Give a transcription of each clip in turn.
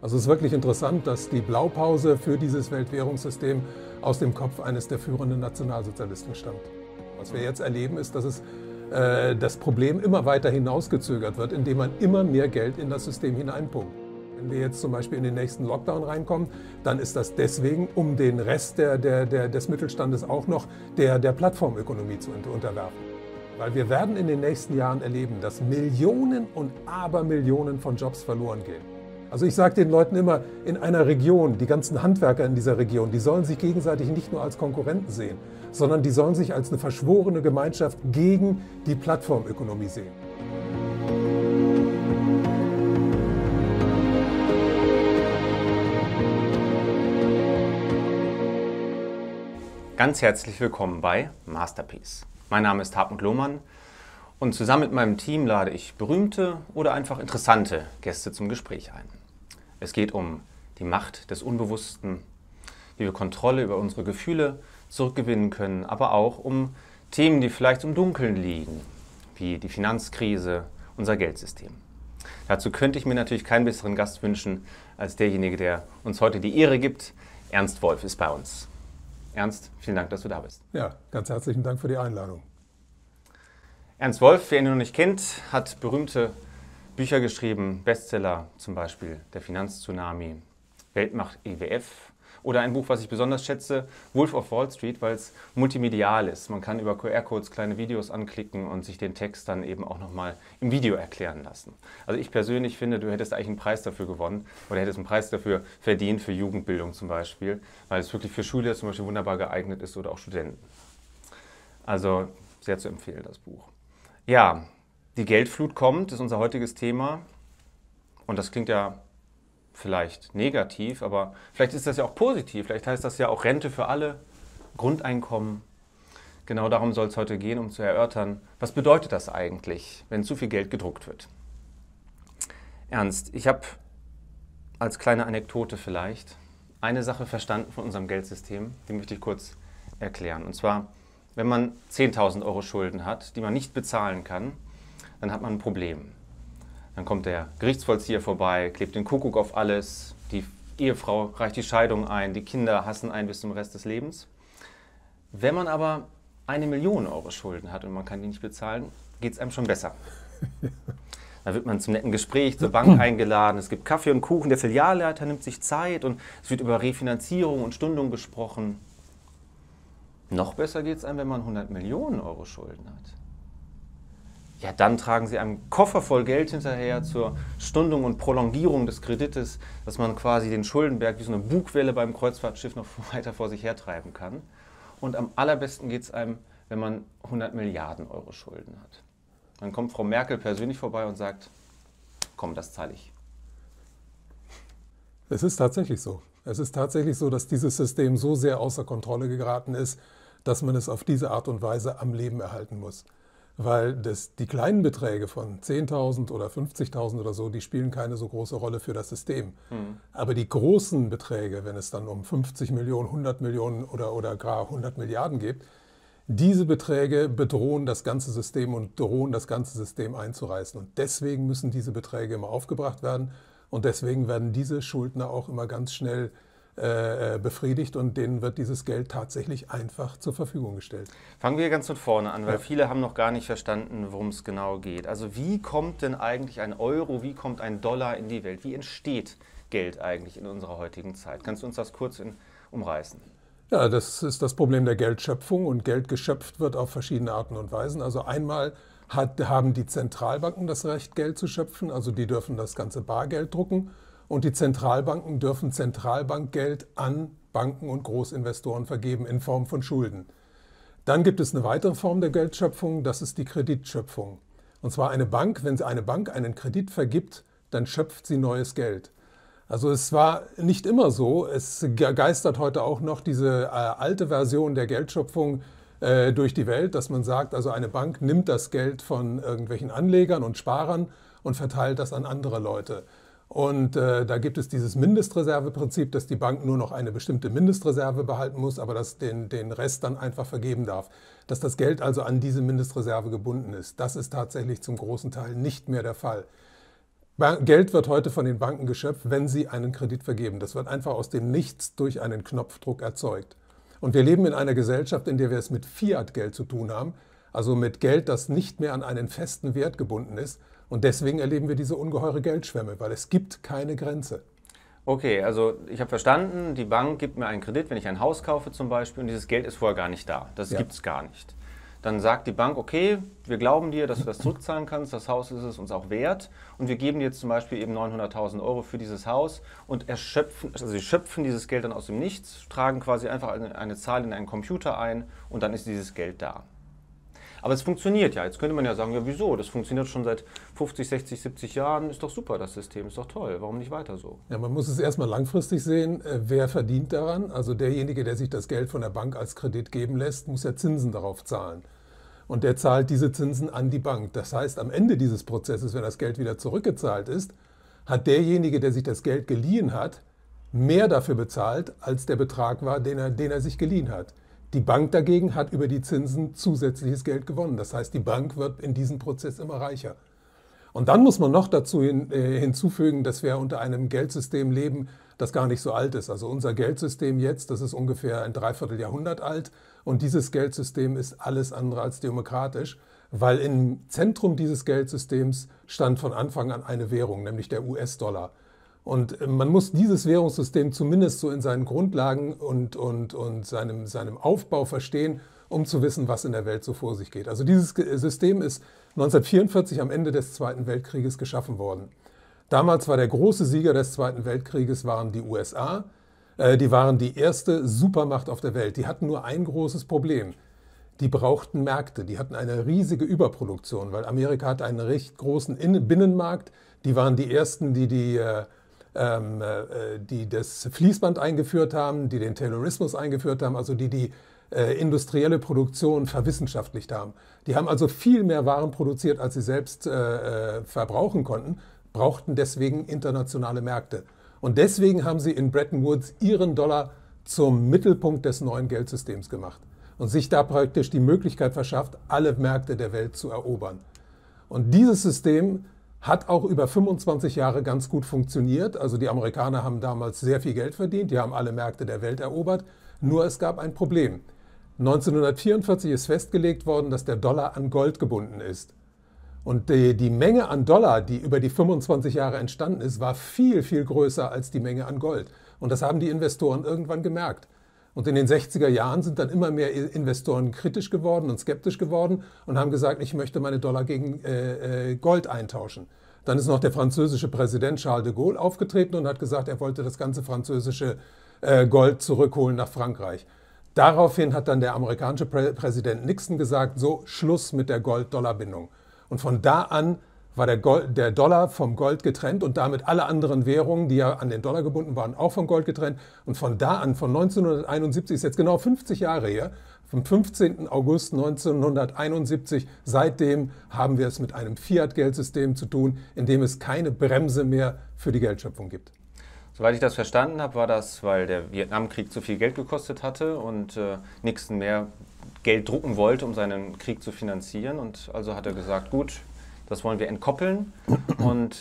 Also es ist wirklich interessant, dass die Blaupause für dieses Weltwährungssystem aus dem Kopf eines der führenden Nationalsozialisten stammt. Was wir jetzt erleben, ist, dass das Problem immer weiter hinausgezögert wird, indem man immer mehr Geld in das System hineinpumpt. Wenn wir jetzt zum Beispiel in den nächsten Lockdown reinkommen, dann ist das deswegen, um den Rest des Mittelstandes auch noch der Plattformökonomie zu unterwerfen. Weil wir werden in den nächsten Jahren erleben, dass Millionen und Abermillionen von Jobs verloren gehen. Also ich sage den Leuten immer, in einer Region, die ganzen Handwerker in dieser Region, die sollen sich gegenseitig nicht nur als Konkurrenten sehen, sondern die sollen sich als eine verschworene Gemeinschaft gegen die Plattformökonomie sehen. Ganz herzlich willkommen bei Masterpiece. Mein Name ist Hartmut Lohmann und zusammen mit meinem Team lade ich berühmte oder einfach interessante Gäste zum Gespräch ein. Es geht um die Macht des Unbewussten, wie wir Kontrolle über unsere Gefühle zurückgewinnen können, aber auch um Themen, die vielleicht im Dunkeln liegen, wie die Finanzkrise, unser Geldsystem. Dazu könnte ich mir natürlich keinen besseren Gast wünschen als derjenige, der uns heute die Ehre gibt. Ernst Wolf ist bei uns. Ernst, vielen Dank, dass du da bist. Ja, ganz herzlichen Dank für die Einladung. Ernst Wolf, wer ihn noch nicht kennt, hat berühmte Bücher geschrieben, Bestseller, zum Beispiel Der Finanztsunami, Weltmacht IWF oder ein Buch, was ich besonders schätze, Wolf of Wall Street, weil es multimedial ist. Man kann über QR-Codes kleine Videos anklicken und sich den Text dann eben auch nochmal im Video erklären lassen. Also ich persönlich finde, du hättest eigentlich einen Preis dafür gewonnen oder hättest einen Preis dafür verdient, für Jugendbildung zum Beispiel, weil es wirklich für Schüler zum Beispiel wunderbar geeignet ist oder auch Studenten. Also sehr zu empfehlen, das Buch. Ja, die Geldflut kommt, ist unser heutiges Thema und das klingt ja vielleicht negativ, aber vielleicht ist das ja auch positiv, vielleicht heißt das ja auch Rente für alle, Grundeinkommen. Genau darum soll es heute gehen, um zu erörtern, was bedeutet das eigentlich, wenn zu viel Geld gedruckt wird. Ernst, ich habe als kleine Anekdote vielleicht eine Sache verstanden von unserem Geldsystem, die möchte ich kurz erklären. Und zwar, wenn man 10.000 Euro Schulden hat, die man nicht bezahlen kann, dann hat man ein Problem. Dann kommt der Gerichtsvollzieher vorbei, klebt den Kuckuck auf alles, die Ehefrau reicht die Scheidung ein, die Kinder hassen einen bis zum Rest des Lebens. Wenn man aber 1 Million Euro Schulden hat und man kann die nicht bezahlen, geht es einem schon besser. Da wird man zum netten Gespräch zur Bank eingeladen, es gibt Kaffee und Kuchen, der Filialleiter nimmt sich Zeit und es wird über Refinanzierung und Stundung gesprochen. Noch besser geht es einem, wenn man 100 Millionen Euro Schulden hat. Ja, dann tragen sie einen Koffer voll Geld hinterher zur Stundung und Prolongierung des Kredites, dass man quasi den Schuldenberg wie so eine Bugwelle beim Kreuzfahrtschiff noch weiter vor sich hertreiben kann. Und am allerbesten geht es einem, wenn man 100 Milliarden Euro Schulden hat. Dann kommt Frau Merkel persönlich vorbei und sagt, komm, das zahle ich. Es ist tatsächlich so. Es ist tatsächlich so, dass dieses System so sehr außer Kontrolle geraten ist, dass man es auf diese Art und Weise am Leben erhalten muss. Weil die kleinen Beträge von 10.000 oder 50.000 oder so, die spielen keine so große Rolle für das System. Aber die großen Beträge, wenn es dann um 50 Millionen, 100 Millionen oder gar 100 Milliarden geht, diese Beträge bedrohen das ganze System und drohen das ganze System einzureißen. Und deswegen müssen diese Beträge immer aufgebracht werden und deswegen werden diese Schuldner auch immer ganz schnell befriedigt und denen wird dieses Geld tatsächlich einfach zur Verfügung gestellt. Fangen wir ganz von vorne an, weil viele haben noch gar nicht verstanden, worum es genau geht. Also wie kommt denn eigentlich ein Euro, wie kommt ein Dollar in die Welt? Wie entsteht Geld eigentlich in unserer heutigen Zeit? Kannst du uns das kurz umreißen? Ja, das ist das Problem der Geldschöpfung und Geld geschöpft wird auf verschiedene Arten und Weisen. Also einmal haben die Zentralbanken das Recht, Geld zu schöpfen, also die dürfen das ganze Bargeld drucken. Und die Zentralbanken dürfen Zentralbankgeld an Banken und Großinvestoren vergeben in Form von Schulden. Dann gibt es eine weitere Form der Geldschöpfung, das ist die Kreditschöpfung. Und zwar eine Bank, wenn eine Bank einen Kredit vergibt, dann schöpft sie neues Geld. Also es war nicht immer so, es geistert heute auch noch diese alte Version der Geldschöpfung durch die Welt, dass man sagt, also eine Bank nimmt das Geld von irgendwelchen Anlegern und Sparern und verteilt das an andere Leute. Und da gibt es dieses Mindestreserveprinzip, dass die Bank nur noch eine bestimmte Mindestreserve behalten muss, aber dass den Rest dann einfach vergeben darf. Dass das Geld also an diese Mindestreserve gebunden ist. Das ist tatsächlich zum großen Teil nicht mehr der Fall. Geld wird heute von den Banken geschöpft, wenn sie einen Kredit vergeben. Das wird einfach aus dem Nichts durch einen Knopfdruck erzeugt. Und wir leben in einer Gesellschaft, in der wir es mit Fiat-Geld zu tun haben, also mit Geld, das nicht mehr an einen festen Wert gebunden ist. Und deswegen erleben wir diese ungeheure Geldschwemme, weil es gibt keine Grenze. Okay, also ich habe verstanden, die Bank gibt mir einen Kredit, wenn ich ein Haus kaufe zum Beispiel, und dieses Geld ist vorher gar nicht da. Das gibt es gar nicht. Dann sagt die Bank, okay, wir glauben dir, dass du das zurückzahlen kannst, das Haus ist es uns auch wert und wir geben dir jetzt zum Beispiel eben 900.000 Euro für dieses Haus und sie schöpfen dieses Geld dann aus dem Nichts, tragen quasi einfach eine Zahl in einen Computer ein und dann ist dieses Geld da. Aber es funktioniert ja. Jetzt könnte man ja sagen, ja wieso? Das funktioniert schon seit 50, 60, 70 Jahren. Ist doch super, das System. Ist doch toll. Warum nicht weiter so? Ja, man muss es erstmal langfristig sehen. Wer verdient daran? Also derjenige, der sich das Geld von der Bank als Kredit geben lässt, muss ja Zinsen darauf zahlen. Und der zahlt diese Zinsen an die Bank. Das heißt, am Ende dieses Prozesses, wenn das Geld wieder zurückgezahlt ist, hat derjenige, der sich das Geld geliehen hat, mehr dafür bezahlt, als der Betrag war, den er sich geliehen hat. Die Bank dagegen hat über die Zinsen zusätzliches Geld gewonnen. Das heißt, die Bank wird in diesem Prozess immer reicher. Und dann muss man noch dazu hinzufügen, dass wir unter einem Geldsystem leben, das gar nicht so alt ist. Also unser Geldsystem jetzt, das ist ungefähr ein Dreivierteljahrhundert alt. Und dieses Geldsystem ist alles andere als demokratisch, weil im Zentrum dieses Geldsystems stand von Anfang an eine Währung, nämlich der US-Dollar. Und man muss dieses Währungssystem zumindest so in seinen Grundlagen und seinem Aufbau verstehen, um zu wissen, was in der Welt so vor sich geht. Also dieses System ist 1944 am Ende des Zweiten Weltkrieges geschaffen worden. Damals war der große Sieger des Zweiten Weltkrieges waren die USA. Die waren die erste Supermacht auf der Welt. Die hatten nur ein großes Problem. Die brauchten Märkte. Die hatten eine riesige Überproduktion, weil Amerika hat einen recht großen Binnenmarkt. Die waren die ersten, die das Fließband eingeführt haben, die den Taylorismus eingeführt haben, also die industrielle Produktion verwissenschaftlicht haben. Die haben also viel mehr Waren produziert, als sie selbst verbrauchen konnten, brauchten deswegen internationale Märkte. Und deswegen haben sie in Bretton Woods ihren Dollar zum Mittelpunkt des neuen Geldsystems gemacht und sich da praktisch die Möglichkeit verschafft, alle Märkte der Welt zu erobern. Und dieses System hat auch über 25 Jahre ganz gut funktioniert. Also die Amerikaner haben damals sehr viel Geld verdient, die haben alle Märkte der Welt erobert. Nur es gab ein Problem. 1944 ist festgelegt worden, dass der Dollar an Gold gebunden ist. Und die Menge an Dollar, die über die 25 Jahre entstanden ist, war viel, viel größer als die Menge an Gold. Und das haben die Investoren irgendwann gemerkt. Und in den 60er Jahren sind dann immer mehr Investoren kritisch geworden und skeptisch geworden und haben gesagt, ich möchte meine Dollar gegen Gold eintauschen. Dann ist noch der französische Präsident Charles de Gaulle aufgetreten und hat gesagt, er wollte das ganze französische Gold zurückholen nach Frankreich. Daraufhin hat dann der amerikanische Präsident Nixon gesagt, so Schluss mit der Gold-Dollar-Bindung. Und von da an war der Dollar vom Gold getrennt und damit alle anderen Währungen, die ja an den Dollar gebunden waren, auch vom Gold getrennt. Und von da an, von 1971, ist jetzt genau 50 Jahre her, vom 15. August 1971, seitdem haben wir es mit einem Fiat-Geldsystem zu tun, in dem es keine Bremse mehr für die Geldschöpfung gibt. Soweit ich das verstanden habe, war das, weil der Vietnamkrieg zu viel Geld gekostet hatte und Nixon mehr Geld drucken wollte, um seinen Krieg zu finanzieren. Und also hat er gesagt, gut, das wollen wir entkoppeln. Und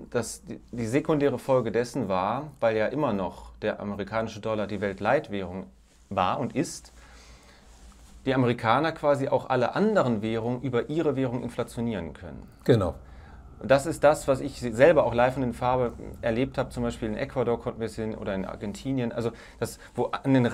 die sekundäre Folge dessen war, weil ja immer noch der amerikanische Dollar die Weltleitwährung war und ist, die Amerikaner quasi auch alle anderen Währungen über ihre Währung inflationieren können. Genau. Das ist das, was ich selber auch live und in Farbe erlebt habe, zum Beispiel in Ecuador konnten wir es sehen oder in Argentinien. Also das, wo an den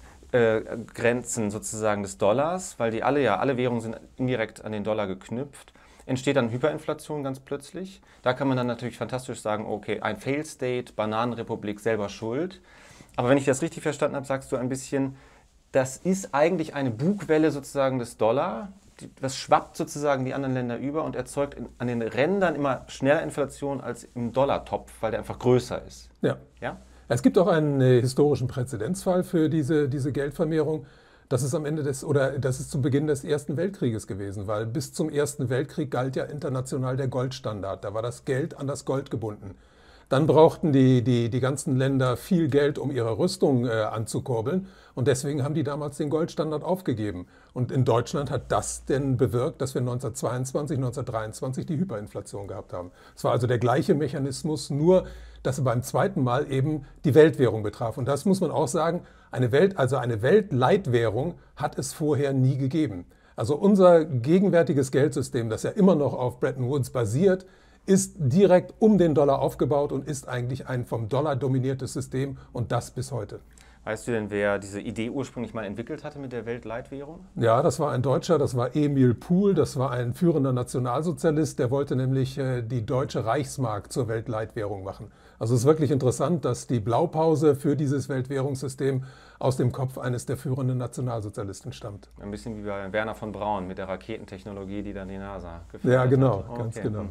Randgrenzen sozusagen des Dollars, weil die alle Währungen sind indirekt an den Dollar geknüpft, entsteht dann Hyperinflation ganz plötzlich. Da kann man dann natürlich fantastisch sagen, okay, ein Failed State, Bananenrepublik, selber schuld. Aber wenn ich das richtig verstanden habe, sagst du ein bisschen, das ist eigentlich eine Bugwelle sozusagen des Dollar. Das schwappt sozusagen die anderen Länder über und erzeugt an den Rändern immer schneller Inflation als im Dollartopf, weil der einfach größer ist. Ja. Ja? Es gibt auch einen historischen Präzedenzfall für diese Geldvermehrung. Das ist das ist zu Beginn des Ersten Weltkrieges gewesen, weil bis zum Ersten Weltkrieg galt ja international der Goldstandard. Da war das Geld an das Gold gebunden. dann brauchten die ganzen Länder viel Geld, um ihre Rüstung anzukurbeln. Und deswegen haben die damals den Goldstandard aufgegeben. Und in Deutschland hat das denn bewirkt, dass wir 1922, 1923 die Hyperinflation gehabt haben. Es war also der gleiche Mechanismus, nur dass er beim zweiten Mal eben die Weltwährung betraf. Und das muss man auch sagen, eine Weltleitwährung hat es vorher nie gegeben. Also unser gegenwärtiges Geldsystem, das ja immer noch auf Bretton Woods basiert, ist direkt um den Dollar aufgebaut und ist eigentlich ein vom Dollar dominiertes System und das bis heute. Weißt du denn, wer diese Idee ursprünglich mal entwickelt hatte mit der Weltleitwährung? Ja, das war ein Deutscher, das war Emil Pool, das war ein führender Nationalsozialist, der wollte nämlich die deutsche Reichsmark zur Weltleitwährung machen. Also es ist wirklich interessant, dass die Blaupause für dieses Weltwährungssystem aus dem Kopf eines der führenden Nationalsozialisten stammt. Ein bisschen wie bei Werner von Braun mit der Raketentechnologie, die dann die NASA geführt Ja, genau, hat. ganz genau.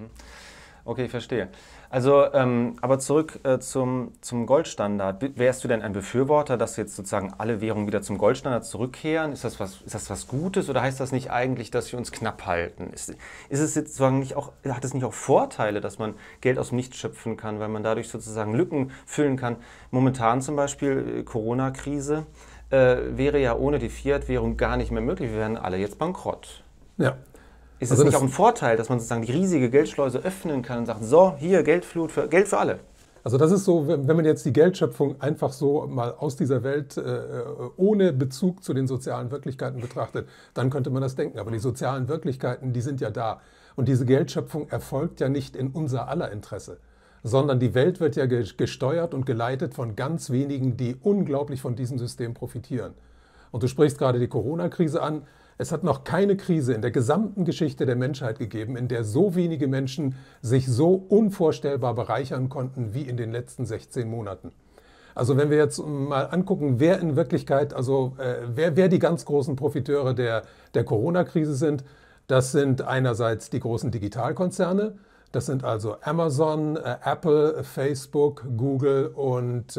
Okay, verstehe. Also, aber zurück zum Goldstandard. Wärst du denn ein Befürworter, dass jetzt sozusagen alle Währungen wieder zum Goldstandard zurückkehren? Ist das was Gutes oder heißt das nicht eigentlich, dass wir uns knapp halten? Ist es jetzt sozusagen nicht auch, hat es nicht auch Vorteile, dass man Geld aus dem Nichts schöpfen kann, weil man dadurch sozusagen Lücken füllen kann? Momentan zum Beispiel Corona-Krise wäre ja ohne die Fiat-Währung gar nicht mehr möglich. Wir wären alle jetzt bankrott. Ja. Ist es nicht auch ein Vorteil, dass man sozusagen die riesige Geldschleuse öffnen kann und sagt, so, hier Geldflut, Geld für alle? Also das ist so, wenn man jetzt die Geldschöpfung einfach so mal aus dieser Welt ohne Bezug zu den sozialen Wirklichkeiten betrachtet, dann könnte man das denken. Aber die sozialen Wirklichkeiten, die sind ja da. Und diese Geldschöpfung erfolgt ja nicht in unser aller Interesse, sondern die Welt wird ja gesteuert und geleitet von ganz wenigen, die unglaublich von diesem System profitieren. Und du sprichst gerade die Corona-Krise an. Es hat noch keine Krise in der gesamten Geschichte der Menschheit gegeben, in der so wenige Menschen sich so unvorstellbar bereichern konnten wie in den letzten 16 Monaten. Also wenn wir jetzt mal angucken, wer in Wirklichkeit, also wer die ganz großen Profiteure der Corona-Krise sind, das sind einerseits die großen Digitalkonzerne, das sind also Amazon, Apple, Facebook, Google und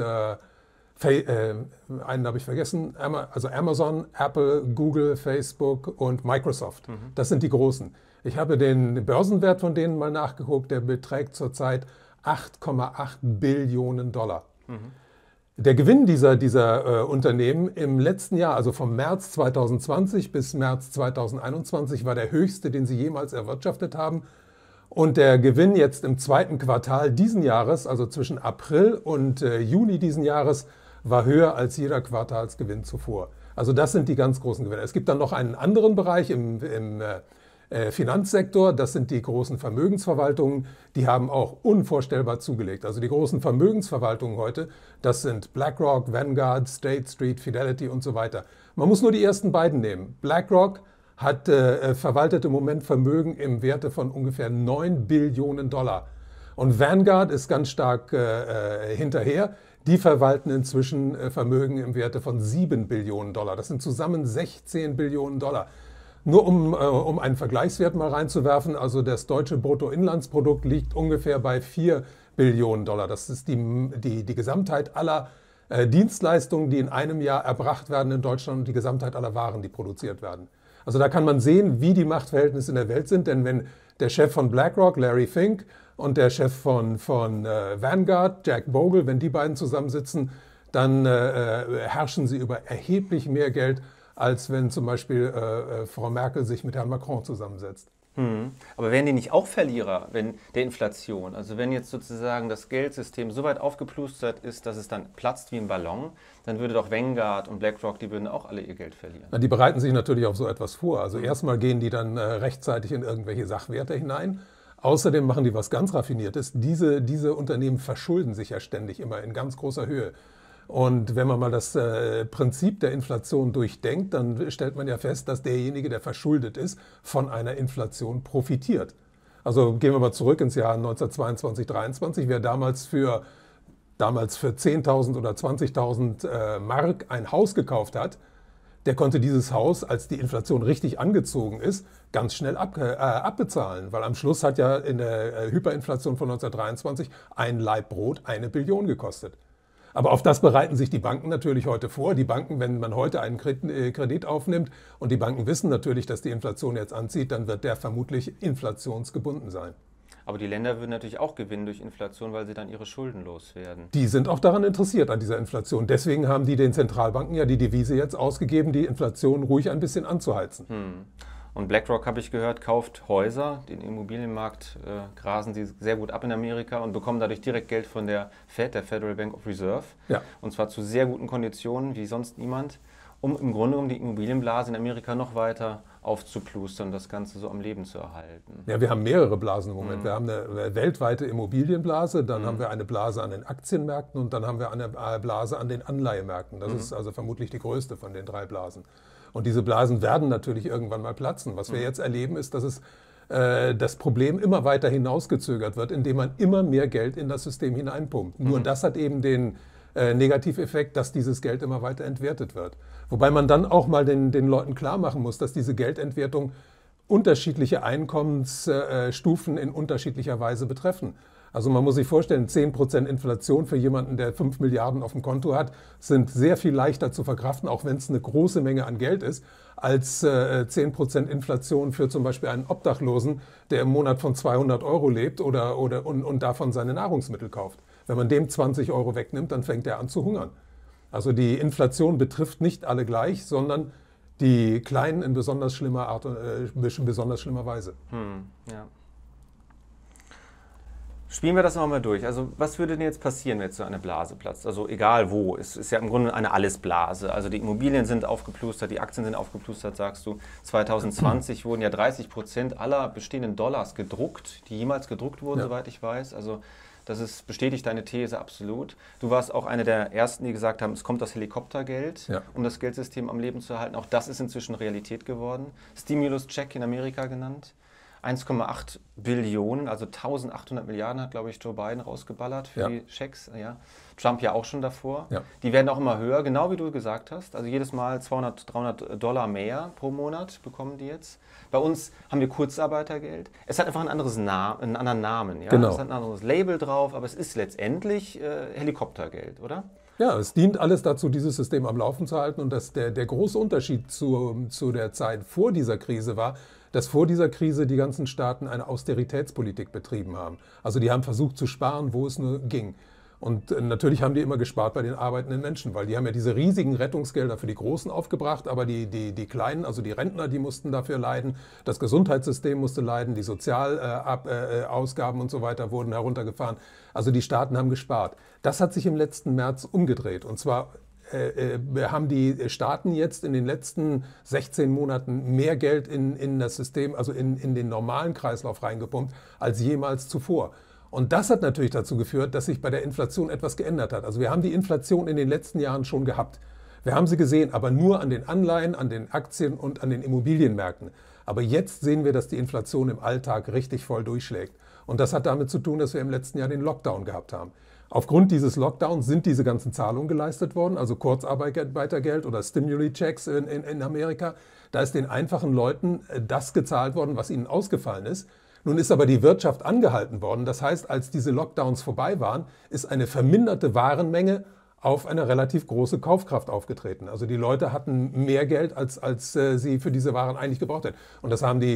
einen habe ich vergessen, also Amazon, Apple, Google, Facebook und Microsoft. Das sind die großen. Ich habe den Börsenwert von denen mal nachgeguckt, der beträgt zurzeit 8,8 Billionen Dollar. Der Gewinn dieser Unternehmen im letzten Jahr, also vom März 2020 bis März 2021, war der höchste, den sie jemals erwirtschaftet haben. Und der Gewinn jetzt im zweiten Quartal diesen Jahres, also zwischen April und Juni diesen Jahres, war höher als jeder Quartalsgewinn zuvor. Also das sind die ganz großen Gewinne. Es gibt dann noch einen anderen Bereich im Finanzsektor, das sind die großen Vermögensverwaltungen, die haben auch unvorstellbar zugelegt. Also die großen Vermögensverwaltungen heute, das sind BlackRock, Vanguard, State Street, Fidelity und so weiter. Man muss nur die ersten beiden nehmen. BlackRock verwaltet im Moment Vermögen im Werte von ungefähr 9 Billionen Dollar. Und Vanguard ist ganz stark hinterher. Die verwalten inzwischen Vermögen im Werte von 7 Billionen Dollar. Das sind zusammen 16 Billionen Dollar. Nur um einen Vergleichswert mal reinzuwerfen, also das deutsche Bruttoinlandsprodukt liegt ungefähr bei 4 Billionen Dollar. Das ist die Gesamtheit aller Dienstleistungen, die in einem Jahr erbracht werden in Deutschland und die Gesamtheit aller Waren, die produziert werden. Also da kann man sehen, wie die Machtverhältnisse in der Welt sind, denn wenn der Chef von BlackRock, Larry Fink, und der Chef von Vanguard, Jack Bogle, wenn die beiden zusammensitzen, dann herrschen sie über erheblich mehr Geld, als wenn zum Beispiel Frau Merkel sich mit Herrn Macron zusammensetzt. Aber wären die nicht auch Verlierer der Inflation? Also wenn jetzt sozusagen das Geldsystem so weit aufgeplustert ist, dass es dann platzt wie ein Ballon, dann würde doch Vanguard und BlackRock, die würden auch alle ihr Geld verlieren. Na, die bereiten sich natürlich auf so etwas vor. Also erstmal gehen die dann rechtzeitig in irgendwelche Sachwerte hinein. Außerdem machen die was ganz Raffiniertes. Diese Unternehmen verschulden sich ja ständig immer in ganz großer Höhe. Und wenn man mal das Prinzip der Inflation durchdenkt, dann stellt man ja fest, dass derjenige, der verschuldet ist, von einer Inflation profitiert. Also gehen wir mal zurück ins Jahr 1922, 1923. Wer damals für 10.000 oder 20.000 Mark ein Haus gekauft hat, der konnte dieses Haus, als die Inflation richtig angezogen ist, ganz schnell abbezahlen. Weil am Schluss hat ja in der Hyperinflation von 1923 ein Laib Brot 1 Billion gekostet. Aber auf das bereiten sich die Banken natürlich heute vor. Die Banken, wenn man heute einen Kredit aufnimmt und die Banken wissen natürlich, dass die Inflation jetzt anzieht, dann wird der vermutlich inflationsgebunden sein. Aber die Länder würden natürlich auch gewinnen durch Inflation, weil sie dann ihre Schulden loswerden. Die sind auch daran interessiert, an dieser Inflation. Deswegen haben die den Zentralbanken ja die Devise jetzt ausgegeben, die Inflation ruhig ein bisschen anzuheizen. Und BlackRock, habe ich gehört, kauft Häuser. Den Immobilienmarkt grasen sie sehr gut ab in Amerika und bekommen dadurch direkt Geld von der Fed, der Federal Bank of Reserve. Ja. Und zwar zu sehr guten Konditionen wie sonst niemand, um im Grunde die Immobilienblase in Amerika noch weiter aufzuplustern und das Ganze so am Leben zu erhalten. Ja, wir haben mehrere Blasen im Moment. Wir haben eine weltweite Immobilienblase, dann haben wir eine Blase an den Aktienmärkten und dann haben wir eine Blase an den Anleihemärkten. Das ist also vermutlich die größte von den 3 Blasen. Und diese Blasen werden natürlich irgendwann mal platzen. Was wir jetzt erleben, ist, dass das Problem immer weiter hinausgezögert wird, indem man immer mehr Geld in das System hineinpumpt. Nur das hat eben den Negativeffekt, dass dieses Geld immer weiter entwertet wird. Wobei man dann auch mal den Leuten klar machen muss, dass diese Geldentwertung unterschiedliche Einkommensstufen in unterschiedlicher Weise betreffen. Also man muss sich vorstellen, 10% Inflation für jemanden, der 5 Milliarden auf dem Konto hat, sind sehr viel leichter zu verkraften, auch wenn es eine große Menge an Geld ist, als 10% Inflation für zum Beispiel einen Obdachlosen, der im Monat von 200 Euro lebt und davon seine Nahrungsmittel kauft. Wenn man dem 20 Euro wegnimmt, dann fängt er an zu hungern. Also die Inflation betrifft nicht alle gleich, sondern die Kleinen in besonders schlimmer Weise. Ja. Spielen wir das nochmal durch. Also was würde denn jetzt passieren, wenn jetzt so eine Blase platzt? Also egal wo, es ist ja im Grunde eine Allesblase. Also die Immobilien sind aufgeplustert, die Aktien sind aufgeplustert, sagst du. 2020 wurden ja 30% aller bestehenden Dollars gedruckt, die jemals gedruckt wurden, soweit ich weiß. Also das bestätigt deine These absolut. Du warst auch einer der Ersten, die gesagt haben, es kommt das Helikoptergeld, um das Geldsystem am Leben zu erhalten. Auch das ist inzwischen Realität geworden. Stimulus-Check in Amerika genannt. 1,8 Billionen, also 1800 Milliarden hat, glaube ich, Joe Biden rausgeballert für die Schecks. Ja. Trump ja auch schon davor. Ja. Die werden auch immer höher, genau wie du gesagt hast. Also jedes Mal 200, 300 Dollar mehr pro Monat bekommen die jetzt. Bei uns haben wir Kurzarbeitergeld. Es hat einfach einen anderen Namen. Ja? Genau. Es hat ein anderes Label drauf, aber es ist letztendlich Helikoptergeld, oder? Ja, es dient alles dazu, dieses System am Laufen zu halten. Und der große Unterschied zu der Zeit vor dieser Krise war, dass vor dieser Krise die ganzen Staaten eine Austeritätspolitik betrieben haben. Also die haben versucht zu sparen, wo es nur ging. Und natürlich haben die immer gespart bei den arbeitenden Menschen, weil die haben ja diese riesigen Rettungsgelder für die Großen aufgebracht, aber die Kleinen, also die Rentner, die mussten dafür leiden, das Gesundheitssystem musste leiden, die Sozialausgaben und so weiter wurden heruntergefahren. Also die Staaten haben gespart. Das hat sich im letzten März umgedreht. Und zwar haben die Staaten jetzt in den letzten 16 Monaten mehr Geld in das System, also in den normalen Kreislauf reingepumpt, als jemals zuvor. Und das hat natürlich dazu geführt, dass sich bei der Inflation etwas geändert hat. Also wir haben die Inflation in den letzten Jahren schon gehabt. Wir haben sie gesehen, aber nur an den Anleihen, an den Aktien und an den Immobilienmärkten. Aber jetzt sehen wir, dass die Inflation im Alltag richtig voll durchschlägt. Und das hat damit zu tun, dass wir im letzten Jahr den Lockdown gehabt haben. Aufgrund dieses Lockdowns sind diese ganzen Zahlungen geleistet worden, also Kurzarbeitergeld oder Stimuli-Checks in Amerika. Da ist den einfachen Leuten das gezahlt worden, was ihnen ausgefallen ist. Nun ist aber die Wirtschaft angehalten worden. Das heißt, als diese Lockdowns vorbei waren, ist eine verminderte Warenmenge auf eine relativ große Kaufkraft aufgetreten. Also die Leute hatten mehr Geld, als sie für diese Waren eigentlich gebraucht hätten. Und das haben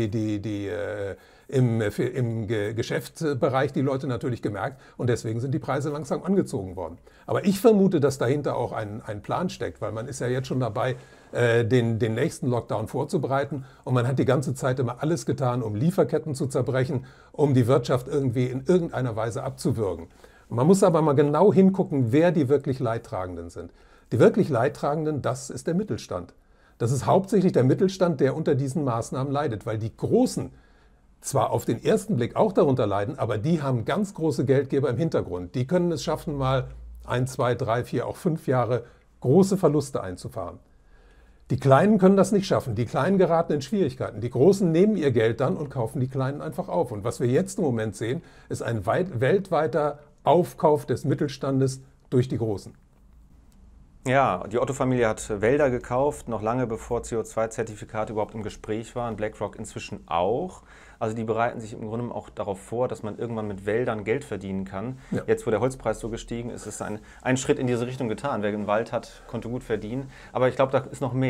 im Geschäftsbereich die Leute natürlich gemerkt und deswegen sind die Preise langsam angezogen worden. Aber ich vermute, dass dahinter auch ein Plan steckt, weil man ist ja jetzt schon dabei, den nächsten Lockdown vorzubereiten und man hat die ganze Zeit immer alles getan, um Lieferketten zu zerbrechen, um die Wirtschaft irgendwie in irgendeiner Weise abzuwürgen. Man muss aber mal genau hingucken, wer die wirklich Leidtragenden sind. Die wirklich Leidtragenden, das ist der Mittelstand. Das ist hauptsächlich der Mittelstand, der unter diesen Maßnahmen leidet, weil die Großen zwar auf den ersten Blick auch darunter leiden, aber die haben ganz große Geldgeber im Hintergrund. Die können es schaffen, mal 1, 2, 3, 4, auch 5 Jahre große Verluste einzufahren. Die Kleinen können das nicht schaffen. Die Kleinen geraten in Schwierigkeiten. Die Großen nehmen ihr Geld dann und kaufen die Kleinen einfach auf. Und was wir jetzt im Moment sehen, ist ein weltweiter Aufkauf des Mittelstandes durch die Großen. Ja, die Otto-Familie hat Wälder gekauft, noch lange bevor CO2-Zertifikate überhaupt im Gespräch waren. BlackRock inzwischen auch. Also die bereiten sich im Grunde auch darauf vor, dass man irgendwann mit Wäldern Geld verdienen kann. Ja. Jetzt, wo der Holzpreis so gestiegen ist, ist ein Schritt in diese Richtung getan. Wer einen Wald hat, konnte gut verdienen. Aber ich glaube, da ist noch mehr.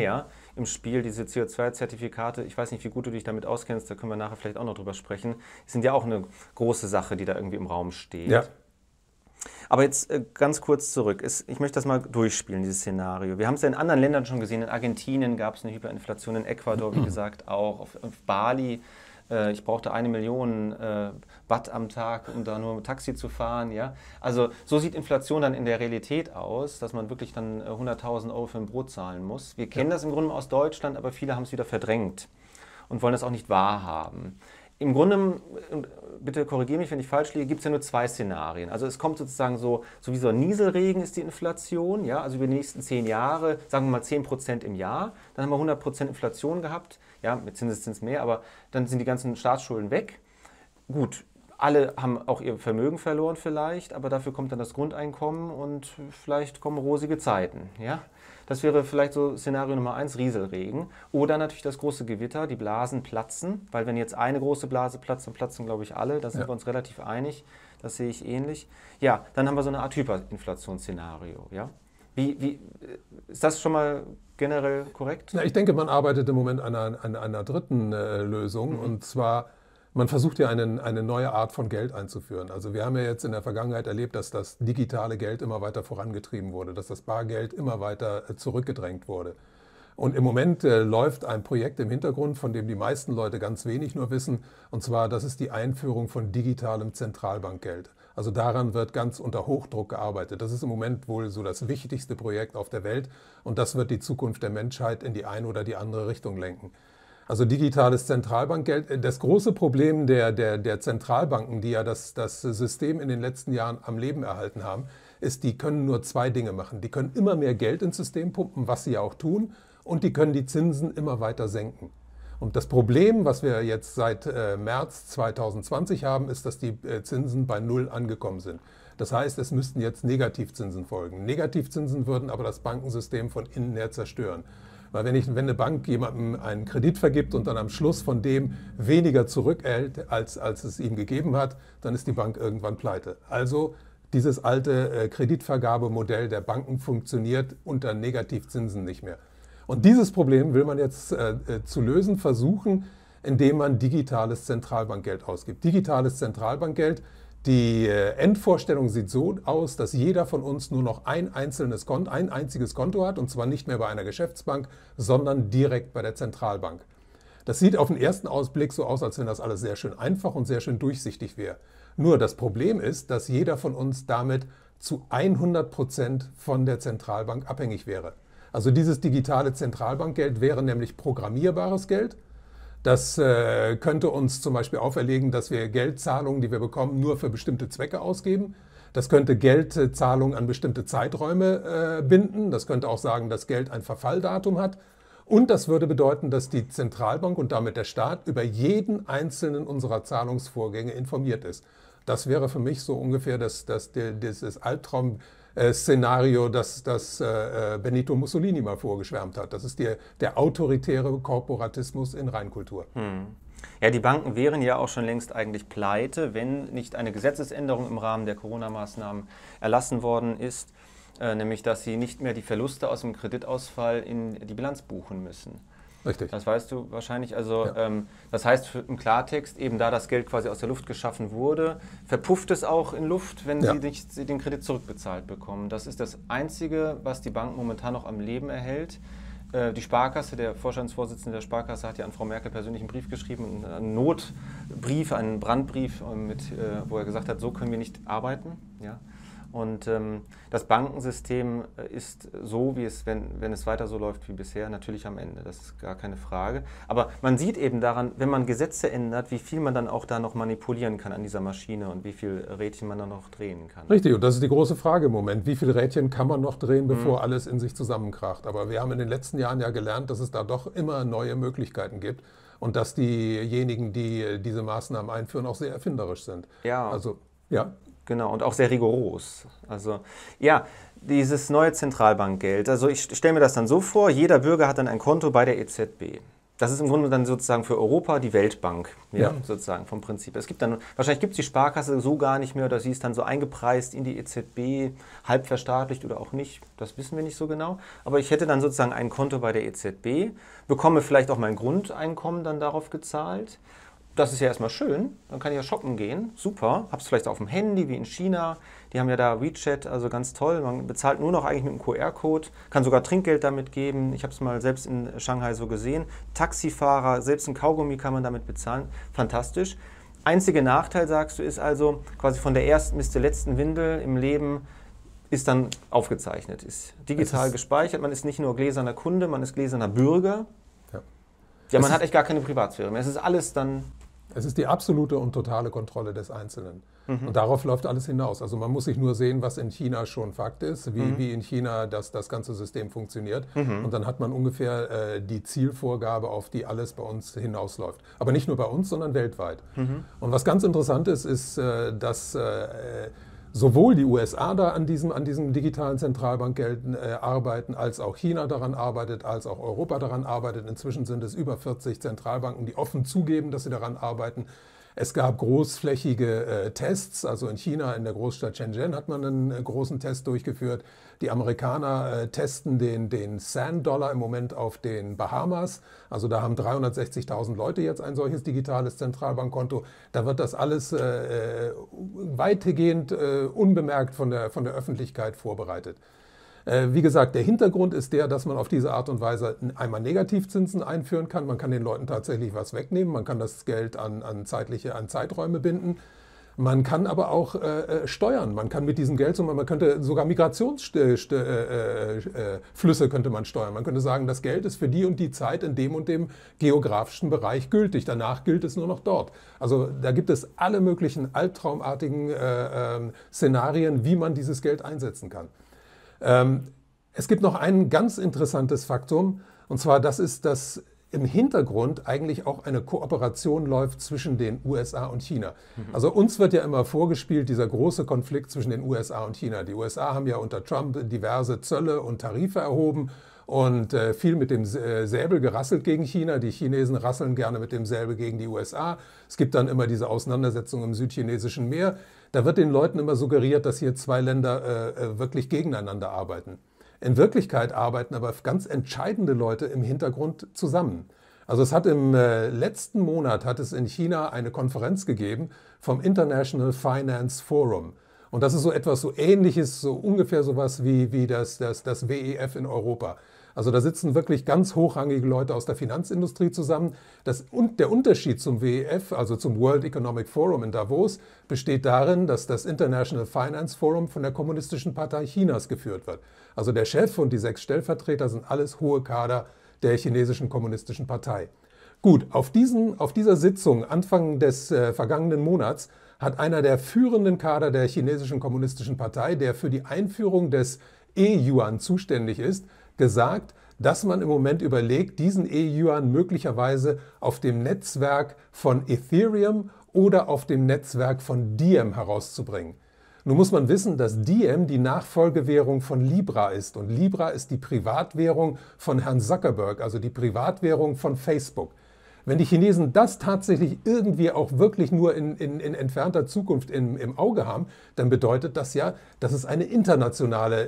im Spiel, diese CO2-Zertifikate. Ich weiß nicht, wie gut du dich damit auskennst, da können wir nachher vielleicht auch noch drüber sprechen. Die sind ja auch eine große Sache, die da irgendwie im Raum steht. Ja. Aber jetzt ganz kurz zurück. Ich möchte das mal durchspielen, dieses Szenario. Wir haben es ja in anderen Ländern schon gesehen. In Argentinien gab es eine Hyperinflation, in Ecuador, wie gesagt, auch. Auf Bali, ich brauchte 1 Million Watt am Tag, um da nur Taxi zu fahren. Ja? Also so sieht Inflation dann in der Realität aus, dass man wirklich dann 100.000 Euro für ein Brot zahlen muss. Wir kennen das im Grunde aus Deutschland, aber viele haben es wieder verdrängt und wollen das auch nicht wahrhaben. Im Grunde, bitte korrigiere mich, wenn ich falsch liege, gibt es ja nur 2 Szenarien. Also es kommt sozusagen so wie so ein Nieselregen ist die Inflation, ja, also über die nächsten 10 Jahre, sagen wir mal 10% im Jahr, dann haben wir 100% Inflation gehabt, ja, mit Zinseszins mehr, aber dann sind die ganzen Staatsschulden weg. Gut, alle haben auch ihr Vermögen verloren vielleicht, aber dafür kommt dann das Grundeinkommen und vielleicht kommen rosige Zeiten, ja. Das wäre vielleicht so Szenario Nummer 1, Rieselregen. Oder natürlich das große Gewitter, die Blasen platzen. Weil wenn jetzt eine große Blase platzt, dann platzen, glaube ich, alle. Da sind wir uns relativ einig. Das sehe ich ähnlich. Ja, dann haben wir so eine Art Hyperinflationsszenario. Ja? Ist das schon mal generell korrekt? Ja, ich denke, man arbeitet im Moment an einer dritten Lösung. Und zwar, man versucht ja eine neue Art von Geld einzuführen. Also wir haben ja jetzt in der Vergangenheit erlebt, dass das digitale Geld immer weiter vorangetrieben wurde, dass das Bargeld immer weiter zurückgedrängt wurde. Und im Moment läuft ein Projekt im Hintergrund, von dem die meisten Leute ganz wenig nur wissen. Und zwar, das ist die Einführung von digitalem Zentralbankgeld. Also daran wird ganz unter Hochdruck gearbeitet. Das ist im Moment wohl so das wichtigste Projekt auf der Welt. Und das wird die Zukunft der Menschheit in die eine oder die andere Richtung lenken. Also digitales Zentralbankgeld. Das große Problem der Zentralbanken, die ja das System in den letzten Jahren am Leben erhalten haben, ist, die können nur 2 Dinge machen. Die können immer mehr Geld ins System pumpen, was sie ja auch tun, und die können die Zinsen immer weiter senken. Und das Problem, was wir jetzt seit März 2020 haben, ist, dass die Zinsen bei 0 angekommen sind. Das heißt, es müssten jetzt Negativzinsen folgen. Negativzinsen würden aber das Bankensystem von innen her zerstören. Weil wenn eine Bank jemandem einen Kredit vergibt und dann am Schluss von dem weniger zurückerhält, als es ihm gegeben hat, dann ist die Bank irgendwann pleite. Also dieses alte Kreditvergabemodell der Banken funktioniert unter Negativzinsen nicht mehr. Und dieses Problem will man jetzt zu lösen versuchen, indem man digitales Zentralbankgeld ausgibt. Digitales Zentralbankgeld. Die Endvorstellung sieht so aus, dass jeder von uns nur noch ein einziges Konto hat, und zwar nicht mehr bei einer Geschäftsbank, sondern direkt bei der Zentralbank. Das sieht auf den ersten Ausblick so aus, als wenn das alles sehr schön einfach und sehr schön durchsichtig wäre. Nur das Problem ist, dass jeder von uns damit zu 100% von der Zentralbank abhängig wäre. Also dieses digitale Zentralbankgeld wäre nämlich programmierbares Geld. Das könnte uns zum Beispiel auferlegen, dass wir Geldzahlungen, die wir bekommen, nur für bestimmte Zwecke ausgeben. Das könnte Geldzahlungen an bestimmte Zeiträume binden. Das könnte auch sagen, dass Geld ein Verfalldatum hat. Und das würde bedeuten, dass die Zentralbank und damit der Staat über jeden einzelnen unserer Zahlungsvorgänge informiert ist. Das wäre für mich so ungefähr dieses Albtraum-Szenario, das Benito Mussolini mal vorgeschwärmt hat. Das ist der autoritäre Korporatismus in Reinkultur. Ja, die Banken wären ja auch schon längst eigentlich pleite, wenn nicht eine Gesetzesänderung im Rahmen der Corona-Maßnahmen erlassen worden ist, nämlich dass sie nicht mehr die Verluste aus dem Kreditausfall in die Bilanz buchen müssen. Richtig. Das weißt du wahrscheinlich. Also das heißt im Klartext, eben da das Geld quasi aus der Luft geschaffen wurde, verpufft es auch in Luft, wenn sie nicht den Kredit zurückbezahlt bekommen. Das ist das Einzige, was die Bank momentan noch am Leben erhält. Die Sparkasse, der Vorstandsvorsitzende der Sparkasse hat ja an Frau Merkel persönlich einen Brief geschrieben, einen Notbrief, einen Brandbrief, wo er gesagt hat, so können wir nicht arbeiten. Ja? Und das Bankensystem ist so, wie es, wenn es weiter so läuft wie bisher, natürlich am Ende. Das ist gar keine Frage. Aber man sieht eben daran, wenn man Gesetze ändert, wie viel man dann auch da noch manipulieren kann an dieser Maschine und wie viel Rädchen man da noch drehen kann. Richtig, und das ist die große Frage im Moment. Wie viele Rädchen kann man noch drehen, bevor alles in sich zusammenkracht? Aber wir haben in den letzten Jahren ja gelernt, dass es da doch immer neue Möglichkeiten gibt und dass diejenigen, die diese Maßnahmen einführen, auch sehr erfinderisch sind. Ja. Also, ja. Genau, und auch sehr rigoros. Also ja, dieses neue Zentralbankgeld, also ich stelle mir das dann so vor, jeder Bürger hat dann ein Konto bei der EZB. Das ist im Grunde dann sozusagen für Europa die Weltbank, Ja. sozusagen vom Prinzip. Wahrscheinlich gibt es die Sparkasse so gar nicht mehr, oder sie ist dann so eingepreist in die EZB, halb verstaatlicht oder auch nicht, das wissen wir nicht so genau. Aber ich hätte dann sozusagen ein Konto bei der EZB, bekomme vielleicht auch mein Grundeinkommen dann darauf gezahlt. Das ist ja erstmal schön, dann kann ich ja shoppen gehen, super. Habe es vielleicht auf dem Handy, wie in China. Die haben ja da WeChat, also ganz toll. Man bezahlt nur noch eigentlich mit einem QR-Code, kann sogar Trinkgeld damit geben. Ich habe es mal selbst in Shanghai so gesehen. Taxifahrer, selbst ein Kaugummi kann man damit bezahlen. Fantastisch. Einziger Nachteil, sagst du, ist also quasi von der ersten bis zur letzten Windel im Leben ist dann aufgezeichnet, ist digital gespeichert. Man ist nicht nur gläserner Kunde, man ist gläserner Bürger. Ja, man hat echt gar keine Privatsphäre mehr. Es ist alles dann... Es ist die absolute und totale Kontrolle des Einzelnen. Und darauf läuft alles hinaus. Also man muss sich nur sehen, was in China schon Fakt ist, wie in China das ganze System funktioniert. Und dann hat man ungefähr die Zielvorgabe, auf die alles bei uns hinausläuft. Aber nicht nur bei uns, sondern weltweit. Und was ganz interessant ist, dass sowohl die USA da an diesem digitalen Zentralbankgeld arbeiten, als auch China daran arbeitet, als auch Europa daran arbeitet. Inzwischen sind es über 40 Zentralbanken, die offen zugeben, dass sie daran arbeiten. Es gab großflächige Tests, also in China, in der Großstadt Shenzhen hat man einen großen Test durchgeführt. Die Amerikaner testen den Sand-Dollar im Moment auf den Bahamas. Also da haben 360.000 Leute jetzt ein solches digitales Zentralbankkonto. Da wird das alles weitgehend unbemerkt von der Öffentlichkeit vorbereitet. Wie gesagt, der Hintergrund ist der, dass man auf diese Art und Weise einmal Negativzinsen einführen kann. Man kann den Leuten tatsächlich was wegnehmen. Man kann das Geld an Zeiträume binden. Man kann aber auch steuern. Man kann mit diesem Geld, man könnte sogar Migrationsflüsse könnte man steuern. Man könnte sagen, das Geld ist für die und die Zeit in dem und dem geografischen Bereich gültig. Danach gilt es nur noch dort. Also da gibt es alle möglichen albtraumartigen Szenarien, wie man dieses Geld einsetzen kann. Es gibt noch ein ganz interessantes Faktum, und zwar das ist, dass im Hintergrund eigentlich auch eine Kooperation läuft zwischen den USA und China. Also uns wird ja immer vorgespielt, dieser große Konflikt zwischen den USA und China. Die USA haben ja unter Trump diverse Zölle und Tarife erhoben und viel mit dem Säbel gerasselt gegen China. Die Chinesen rasseln gerne mit dem Säbel gegen die USA. Es gibt dann immer diese Auseinandersetzung im südchinesischen Meer. Da wird den Leuten immer suggeriert, dass hier zwei Länder wirklich gegeneinander arbeiten. In Wirklichkeit arbeiten aber ganz entscheidende Leute im Hintergrund zusammen. Also es hat im letzten Monat hat es in China eine Konferenz gegeben vom International Finance Forum. Und das ist so etwas so Ähnliches, so ungefähr sowas wie das WEF in Europa. Also da sitzen wirklich ganz hochrangige Leute aus der Finanzindustrie zusammen. Und der Unterschied zum WEF, also zum World Economic Forum in Davos, besteht darin, dass das International Finance Forum von der Kommunistischen Partei Chinas geführt wird. Also der Chef und die 6 Stellvertreter sind alles hohe Kader der chinesischen Kommunistischen Partei. Gut, auf dieser Sitzung Anfang des vergangenen Monats hat einer der führenden Kader der chinesischen Kommunistischen Partei, der für die Einführung des E-Yuan zuständig ist, gesagt, dass man im Moment überlegt, diesen E-Yuan möglicherweise auf dem Netzwerk von Ethereum oder auf dem Netzwerk von Diem herauszubringen. Nun muss man wissen, dass Diem die Nachfolgewährung von Libra ist. Und Libra ist die Privatwährung von Herrn Zuckerberg, also die Privatwährung von Facebook. Wenn die Chinesen das tatsächlich irgendwie auch wirklich nur in entfernter Zukunft im Auge haben, dann bedeutet das ja, dass es eine internationale,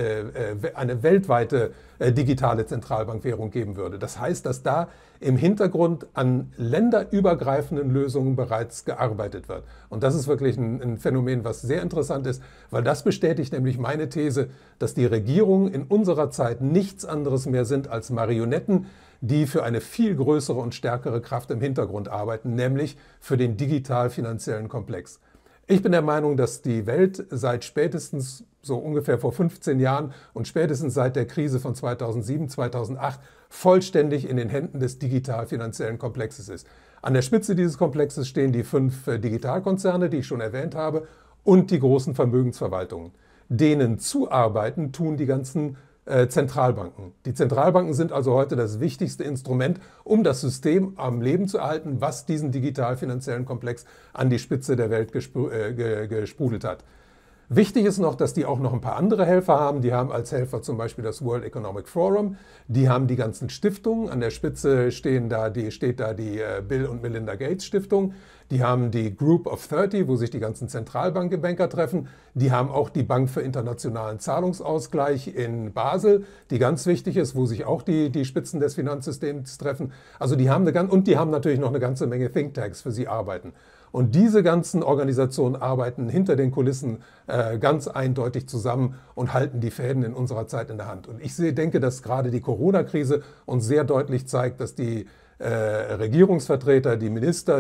eine weltweite digitale Zentralbankwährung geben würde. Das heißt, dass da im Hintergrund an länderübergreifenden Lösungen bereits gearbeitet wird. Und das ist wirklich ein Phänomen, was sehr interessant ist, weil das bestätigt nämlich meine These, dass die Regierungen in unserer Zeit nichts anderes mehr sind als Marionetten, die für eine viel größere und stärkere Kraft im Hintergrund arbeiten, nämlich für den digital-finanziellen Komplex. Ich bin der Meinung, dass die Welt seit spätestens so ungefähr vor 15 Jahren und spätestens seit der Krise von 2007, 2008 vollständig in den Händen des digital-finanziellen Komplexes ist. An der Spitze dieses Komplexes stehen die 5 Digitalkonzerne, die ich schon erwähnt habe, und die großen Vermögensverwaltungen. Denen zuarbeiten tun die ganzen Zentralbanken. Die Zentralbanken sind also heute das wichtigste Instrument, um das System am Leben zu erhalten, was diesen digital-finanziellen Komplex an die Spitze der Welt gesprudelt hat. Wichtig ist noch, dass die auch noch ein paar andere Helfer haben. Die haben als Helfer zum Beispiel das World Economic Forum. Die haben die ganzen Stiftungen. An der Spitze steht da die Bill und Melinda Gates Stiftung. Die haben die Group of 30, wo sich die ganzen Zentralbankbanker treffen. Die haben auch die Bank für internationalen Zahlungsausgleich in Basel, die ganz wichtig ist, wo sich auch die Spitzen des Finanzsystems treffen. Also die haben die haben natürlich noch eine ganze Menge Thinktanks für sie arbeiten. Und diese ganzen Organisationen arbeiten hinter den Kulissen ganz eindeutig zusammen und halten die Fäden in unserer Zeit in der Hand. Und ich denke, dass gerade die Corona-Krise uns sehr deutlich zeigt, dass die Regierungsvertreter, die Minister,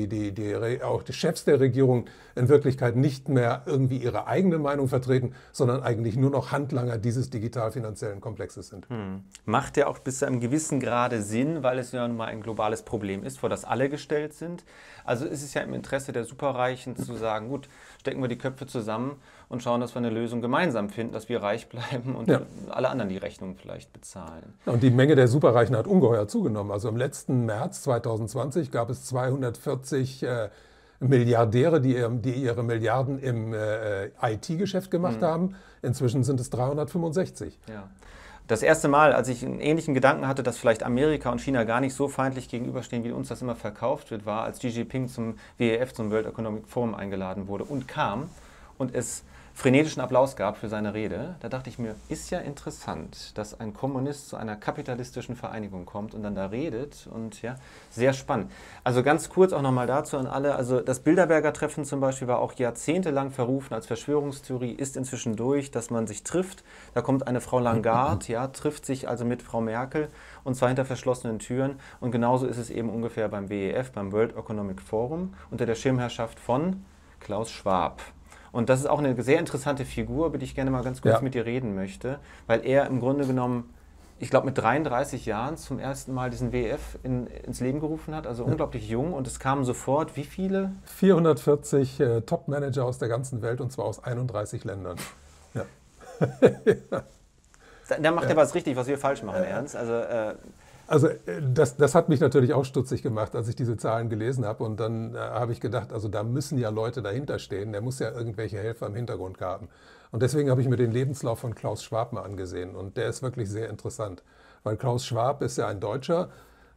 auch die Chefs der Regierung in Wirklichkeit nicht mehr irgendwie ihre eigene Meinung vertreten, sondern eigentlich nur noch Handlanger dieses digital-finanziellen Komplexes sind. Macht ja auch bis zu einem gewissen Grade Sinn, weil es ja nun mal ein globales Problem ist, vor das alle gestellt sind. Also ist es ja im Interesse der Superreichen zu sagen, gut, stecken wir die Köpfe zusammen und schauen, dass wir eine Lösung gemeinsam finden, dass wir reich bleiben und alle anderen die Rechnung vielleicht bezahlen. Und die Menge der Superreichen hat ungeheuer zugenommen. Also im letzten März 2020 gab es 240 Milliardäre, die ihre Milliarden im IT-Geschäft gemacht haben. Inzwischen sind es 365. Ja. Das erste Mal, als ich einen ähnlichen Gedanken hatte, dass vielleicht Amerika und China gar nicht so feindlich gegenüberstehen, wie uns das immer verkauft wird, war, als Xi Jinping zum WEF, zum World Economic Forum eingeladen wurde und kam und es frenetischen Applaus gab für seine Rede. Da dachte ich mir, ist ja interessant, dass ein Kommunist zu einer kapitalistischen Vereinigung kommt und dann da redet und ja, sehr spannend. Also ganz kurz auch nochmal dazu an alle, also das Bilderberger Treffen zum Beispiel war auch jahrzehntelang verrufen als Verschwörungstheorie, ist inzwischen durch, dass man sich trifft. Da kommt eine Frau Lagarde, ja, trifft sich also mit Frau Merkel und zwar hinter verschlossenen Türen und genauso ist es eben ungefähr beim WEF, beim World Economic Forum, unter der Schirmherrschaft von Klaus Schwab. Und das ist auch eine sehr interessante Figur, über die ich gerne mal ganz kurz mit dir reden möchte, weil er im Grunde genommen, ich glaube mit 33 Jahren zum ersten Mal diesen WEF ins Leben gerufen hat, also unglaublich jung und es kamen sofort, wie viele? 440 Top-Manager aus der ganzen Welt und zwar aus 31 Ländern. Ja. Da macht er was richtig, was wir falsch machen, Ernst. Also das hat mich natürlich auch stutzig gemacht, als ich diese Zahlen gelesen habe. Und dann habe ich gedacht, also da müssen ja Leute dahinter stehen. Der muss ja irgendwelche Helfer im Hintergrund haben. Und deswegen habe ich mir den Lebenslauf von Klaus Schwab mal angesehen. Und der ist wirklich sehr interessant. Weil Klaus Schwab ist ja ein Deutscher,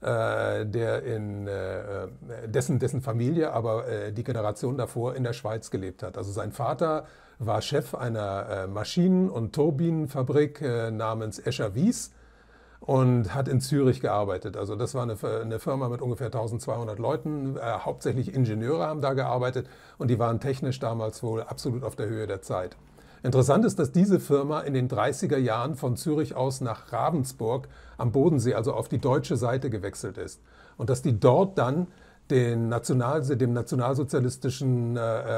dessen Familie aber die Generation davor in der Schweiz gelebt hat. Also sein Vater war Chef einer Maschinen- und Turbinenfabrik namens Escher-Wyss. Und hat in Zürich gearbeitet. Also das war eine Firma mit ungefähr 1200 Leuten. Hauptsächlich Ingenieure haben da gearbeitet und die waren technisch damals wohl absolut auf der Höhe der Zeit. Interessant ist, dass diese Firma in den 30er Jahren von Zürich aus nach Ravensburg am Bodensee, also auf die deutsche Seite gewechselt ist. Und dass die dort dann der nationalsozialistischen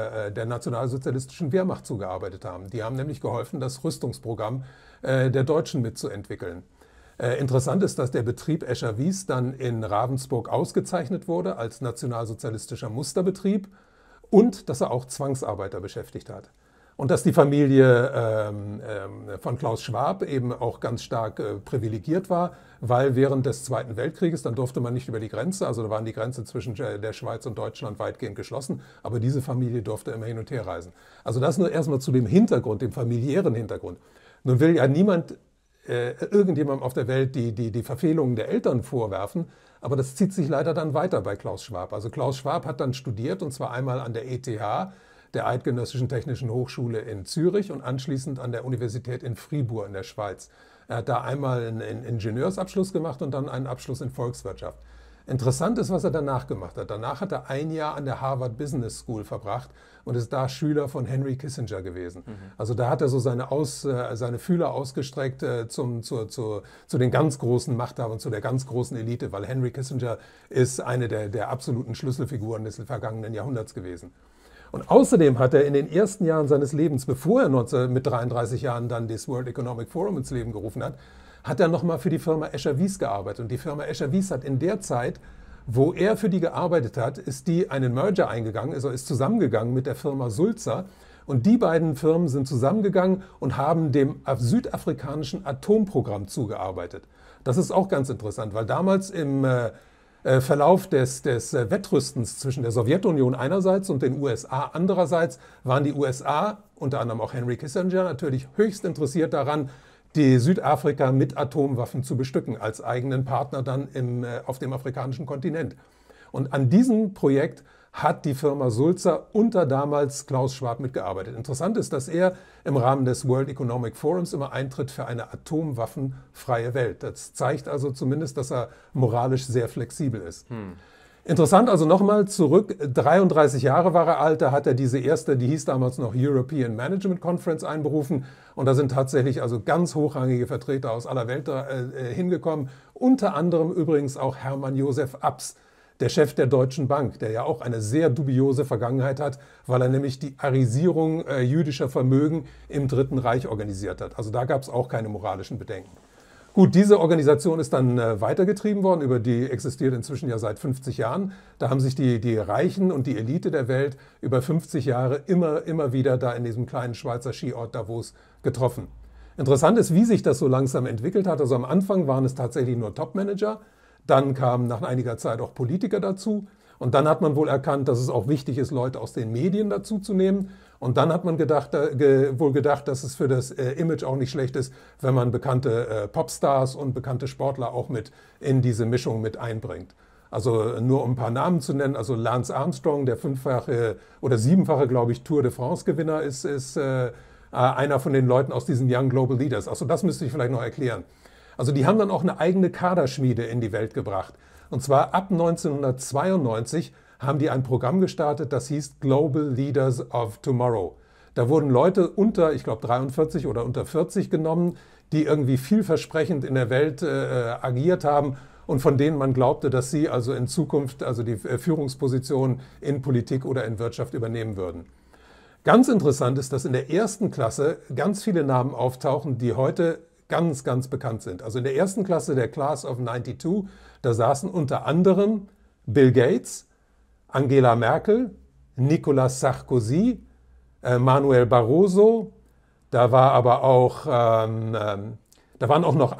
Wehrmacht zugearbeitet haben. Die haben nämlich geholfen, das Rüstungsprogramm der Deutschen mitzuentwickeln. Interessant ist, dass der Betrieb Escher-Wyss dann in Ravensburg ausgezeichnet wurde als nationalsozialistischer Musterbetrieb und dass er auch Zwangsarbeiter beschäftigt hat. Und dass die Familie von Klaus Schwab eben auch ganz stark privilegiert war, weil während des Zweiten Weltkrieges, dann durfte man nicht über die Grenze, also da waren die Grenze zwischen der Schweiz und Deutschland weitgehend geschlossen, aber diese Familie durfte immer hin und her reisen. Also das nur erstmal zu dem Hintergrund, dem familiären Hintergrund. Nun will ja niemand irgendjemandem auf der Welt die Verfehlungen der Eltern vorwerfen, aber das zieht sich leider dann weiter bei Klaus Schwab. Also Klaus Schwab hat dann studiert und zwar einmal an der ETH, der Eidgenössischen Technischen Hochschule in Zürich und anschließend an der Universität in Fribourg in der Schweiz. Er hat da einmal einen Ingenieursabschluss gemacht und dann einen Abschluss in Volkswirtschaft. Interessant ist, was er danach gemacht hat. Danach hat er ein Jahr an der Harvard Business School verbracht und ist da Schüler von Henry Kissinger gewesen. Also da hat er so seine Fühler ausgestreckt zu den ganz großen Machthabern, zu der ganz großen Elite, weil Henry Kissinger ist eine der absoluten Schlüsselfiguren des vergangenen Jahrhunderts gewesen. Und außerdem hat er in den ersten Jahren seines Lebens, bevor er mit 33 Jahren dann das World Economic Forum ins Leben gerufen hat, hat er nochmal für die Firma Escher-Wyss gearbeitet. Und die Firma Escher-Wyss hat in der Zeit, wo er für die gearbeitet hat, ist die einen Merger eingegangen, also ist zusammengegangen mit der Firma Sulzer. Und die beiden Firmen sind zusammengegangen und haben dem südafrikanischen Atomprogramm zugearbeitet. Das ist auch ganz interessant, weil damals im Verlauf des Wettrüstens zwischen der Sowjetunion einerseits und den USA andererseits waren die USA, unter anderem auch Henry Kissinger, natürlich höchst interessiert daran, die Südafrika mit Atomwaffen zu bestücken, als eigenen Partner dann auf dem afrikanischen Kontinent. Und an diesem Projekt hat die Firma Sulzer unter damals Klaus Schwab mitgearbeitet. Interessant ist, dass er im Rahmen des World Economic Forums immer eintritt für eine atomwaffenfreie Welt. Das zeigt also zumindest, dass er moralisch sehr flexibel ist. Interessant also nochmal zurück, 33 Jahre war er alt, da hat er diese erste, die hieß damals noch European Management Conference einberufen und da sind tatsächlich also ganz hochrangige Vertreter aus aller Welt hingekommen, unter anderem übrigens auch Hermann Josef Abs, der Chef der Deutschen Bank, der ja auch eine sehr dubiose Vergangenheit hat, weil er nämlich die Arisierung jüdischer Vermögen im Dritten Reich organisiert hat. Also da gab es auch keine moralischen Bedenken. Gut, diese Organisation ist dann weitergetrieben worden, die existiert inzwischen ja seit 50 Jahren. Da haben sich die Reichen und die Elite der Welt über 50 Jahre immer wieder da in diesem kleinen Schweizer Skiort Davos getroffen. Interessant ist, wie sich das so langsam entwickelt hat. Also am Anfang waren es tatsächlich nur Topmanager. Dann kamen nach einiger Zeit auch Politiker dazu und dann hat man wohl erkannt, dass es auch wichtig ist, Leute aus den Medien dazu zu nehmen. Und dann hat man wohl gedacht, dass es für das Image auch nicht schlecht ist, wenn man bekannte Popstars und bekannte Sportler auch mit in diese Mischung mit einbringt. Also nur um ein paar Namen zu nennen, also Lance Armstrong, der 5-fache oder 7-fache, glaube ich, Tour de France-Gewinner ist einer von den Leuten aus diesen Young Global Leaders. Also das müsste ich vielleicht noch erklären. Also die haben dann auch eine eigene Kaderschmiede in die Welt gebracht. Und zwar ab 1992 haben die ein Programm gestartet, das hieß Global Leaders of Tomorrow. Da wurden Leute unter, ich glaube 43 oder unter 40 genommen, die irgendwie vielversprechend in der Welt agiert haben und von denen man glaubte, dass sie also in Zukunft also die Führungsposition in Politik oder in Wirtschaft übernehmen würden. Ganz interessant ist, dass in der ersten Klasse ganz viele Namen auftauchen, die heute ganz bekannt sind. Also in der ersten Klasse, der Class of 92, da saßen unter anderem Bill Gates, Angela Merkel, Nicolas Sarkozy, Manuel Barroso, da waren auch noch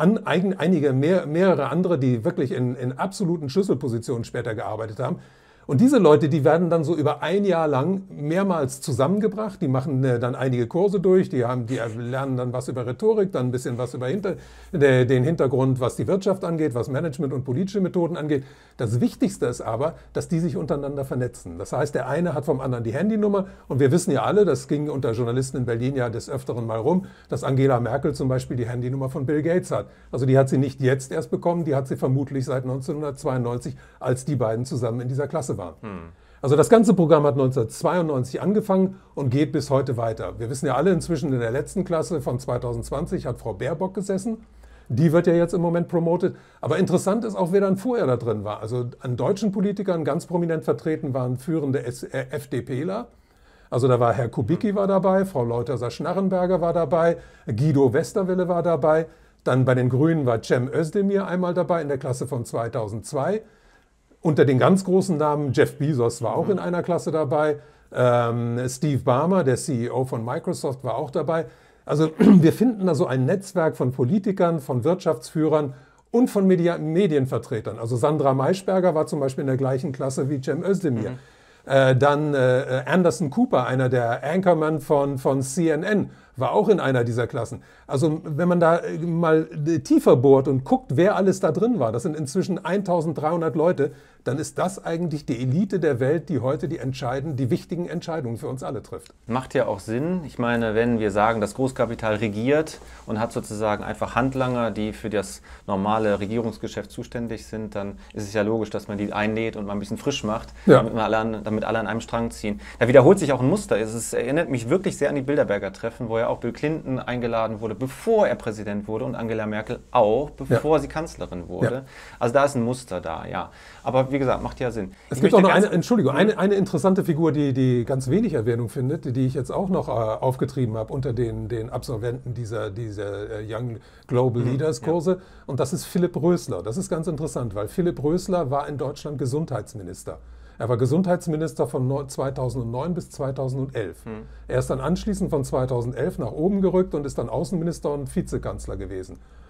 mehrere andere, die wirklich in absoluten Schlüsselpositionen später gearbeitet haben. Und diese Leute, die werden dann so über ein Jahr lang mehrmals zusammengebracht, die machen dann einige Kurse durch, die lernen dann was über Rhetorik, dann ein bisschen was über den Hintergrund, was die Wirtschaft angeht, was Management und politische Methoden angeht. Das Wichtigste ist aber, dass die sich untereinander vernetzen. Das heißt, der eine hat vom anderen die Handynummer und wir wissen ja alle, das ging unter Journalisten in Berlin ja des Öfteren mal rum, dass Angela Merkel zum Beispiel die Handynummer von Bill Gates hat. Also die hat sie nicht jetzt erst bekommen, die hat sie vermutlich seit 1992, als die beiden zusammen in dieser Klasse waren. Also das ganze Programm hat 1992 angefangen und geht bis heute weiter. Wir wissen ja alle inzwischen, in der letzten Klasse von 2020 hat Frau Baerbock gesessen. Die wird ja jetzt im Moment promotet. Aber interessant ist auch, wer dann vorher da drin war. Also an deutschen Politikern ganz prominent vertreten waren führende FDPler. Also da war Herr Kubicki war dabei, Frau Leutherer-Schnarrenberger war dabei, Guido Westerwelle war dabei. Dann bei den Grünen war Cem Özdemir einmal dabei in der Klasse von 2002. Unter den ganz großen Namen, Jeff Bezos war auch in einer Klasse dabei, Steve Ballmer, der CEO von Microsoft, war auch dabei. Also wir finden da so ein Netzwerk von Politikern, von Wirtschaftsführern und von Medienvertretern. Also Sandra Maischberger war zum Beispiel in der gleichen Klasse wie Cem Özdemir. Dann Anderson Cooper, einer der Anchorman von CNN, war auch in einer dieser Klassen. Also wenn man da mal tiefer bohrt und guckt, wer alles da drin war, das sind inzwischen 1300 Leute, dann ist das eigentlich die Elite der Welt, die heute die wichtigen Entscheidungen für uns alle trifft. Macht ja auch Sinn. Ich meine, wenn wir sagen, das Großkapital regiert und hat sozusagen einfach Handlanger, die für das normale Regierungsgeschäft zuständig sind, dann ist es ja logisch, dass man die einlädt und mal ein bisschen frisch macht, ja, damit alle an einem Strang ziehen. Da wiederholt sich auch ein Muster. Es erinnert mich wirklich sehr an die Bilderberger Treffen, wo ja auch Bill Clinton eingeladen wurde, bevor er Präsident wurde und Angela Merkel auch, bevor sie Kanzlerin wurde. Ja. Also da ist ein Muster da, ja. Aber wie gesagt, macht ja Sinn. Es gibt auch noch eine interessante Figur, die ganz wenig Erwähnung findet, die ich jetzt auch noch aufgetrieben habe unter den Absolventen dieser Young Global Leaders Kurse. Ja. Und das ist Philipp Rösler. Das ist ganz interessant, weil Philipp Rösler war in Deutschland Gesundheitsminister. Er war Gesundheitsminister von 2009 bis 2011. Er ist dann anschließend von 2011 nach oben gerückt und ist dann Außenminister und Vizekanzler gewesen.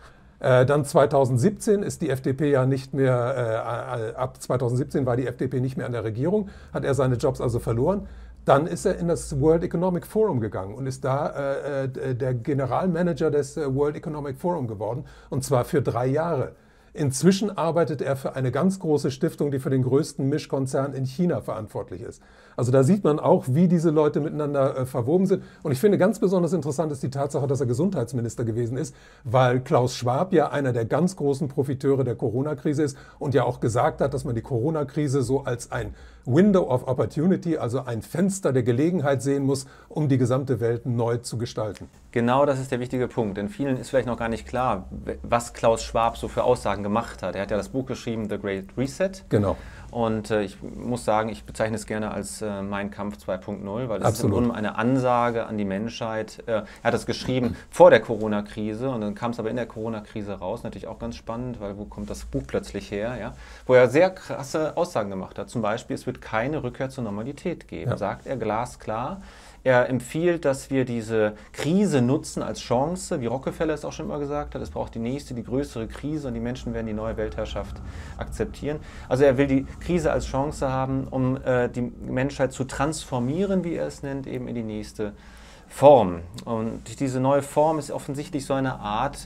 Dann 2017 ist die FDP ja nicht mehr, ab 2017 war die FDP nicht mehr an der Regierung, hat er seine Jobs also verloren. Dann ist er in das World Economic Forum gegangen und ist da der Generalmanager des World Economic Forum geworden, und zwar für 3 Jahre. Inzwischen arbeitet er für eine ganz große Stiftung, die für den größten Mischkonzern in China verantwortlich ist. Also da sieht man auch, wie diese Leute miteinander verwoben sind. Und ich finde, ganz besonders interessant ist die Tatsache, dass er Gesundheitsminister gewesen ist, weil Klaus Schwab ja einer der ganz großen Profiteure der Corona-Krise ist und ja auch gesagt hat, dass man die Corona-Krise so als ein Window of Opportunity, also ein Fenster der Gelegenheit sehen muss, um die gesamte Welt neu zu gestalten. Genau, das ist der wichtige Punkt, denn vielen ist vielleicht noch gar nicht klar, was Klaus Schwab so für Aussagen gemacht hat. Er hat ja das Buch geschrieben, The Great Reset. Genau. Und ich muss sagen, ich bezeichne es gerne als Mein Kampf 2.0, weil es ist im Absolut. Grunde eine Ansage an die Menschheit. Er hat das geschrieben vor der Corona-Krise und dann kam es aber in der Corona-Krise raus. Natürlich auch ganz spannend, weil wo kommt das Buch plötzlich her? Ja? Wo er sehr krasse Aussagen gemacht hat. Zum Beispiel, es wird keine Rückkehr zur Normalität geben, Ja. sagt er glasklar. Er empfiehlt, dass wir diese Krise nutzen als Chance, wie Rockefeller es auch schon immer gesagt hat. Es braucht die nächste, die größere Krise und die Menschen werden die neue Weltherrschaft akzeptieren. Also er will die Krise als Chance haben, um die Menschheit zu transformieren, wie er es nennt, eben in die nächste Form. Und diese neue Form ist offensichtlich so eine Art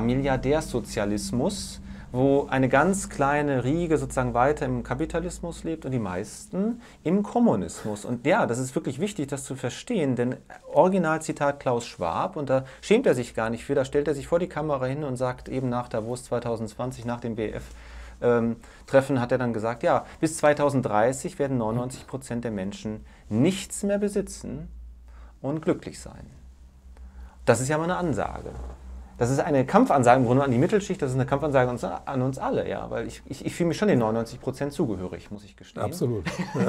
Milliardärsozialismus, wo eine ganz kleine Riege sozusagen weiter im Kapitalismus lebt und die meisten im Kommunismus. Und ja, das ist wirklich wichtig, das zu verstehen, denn Originalzitat Klaus Schwab, und da schämt er sich gar nicht für, da stellt er sich vor die Kamera hin und sagt eben nach Davos 2020, nach dem BF-Treffen, hat er dann gesagt, ja, bis 2030 werden 99% der Menschen nichts mehr besitzen und glücklich sein. Das ist ja mal eine Ansage. Das ist eine Kampfansage im Grunde an die Mittelschicht, das ist eine Kampfansage an uns alle, ja, weil ich fühle mich schon den 99% zugehörig, muss ich gestehen. Absolut.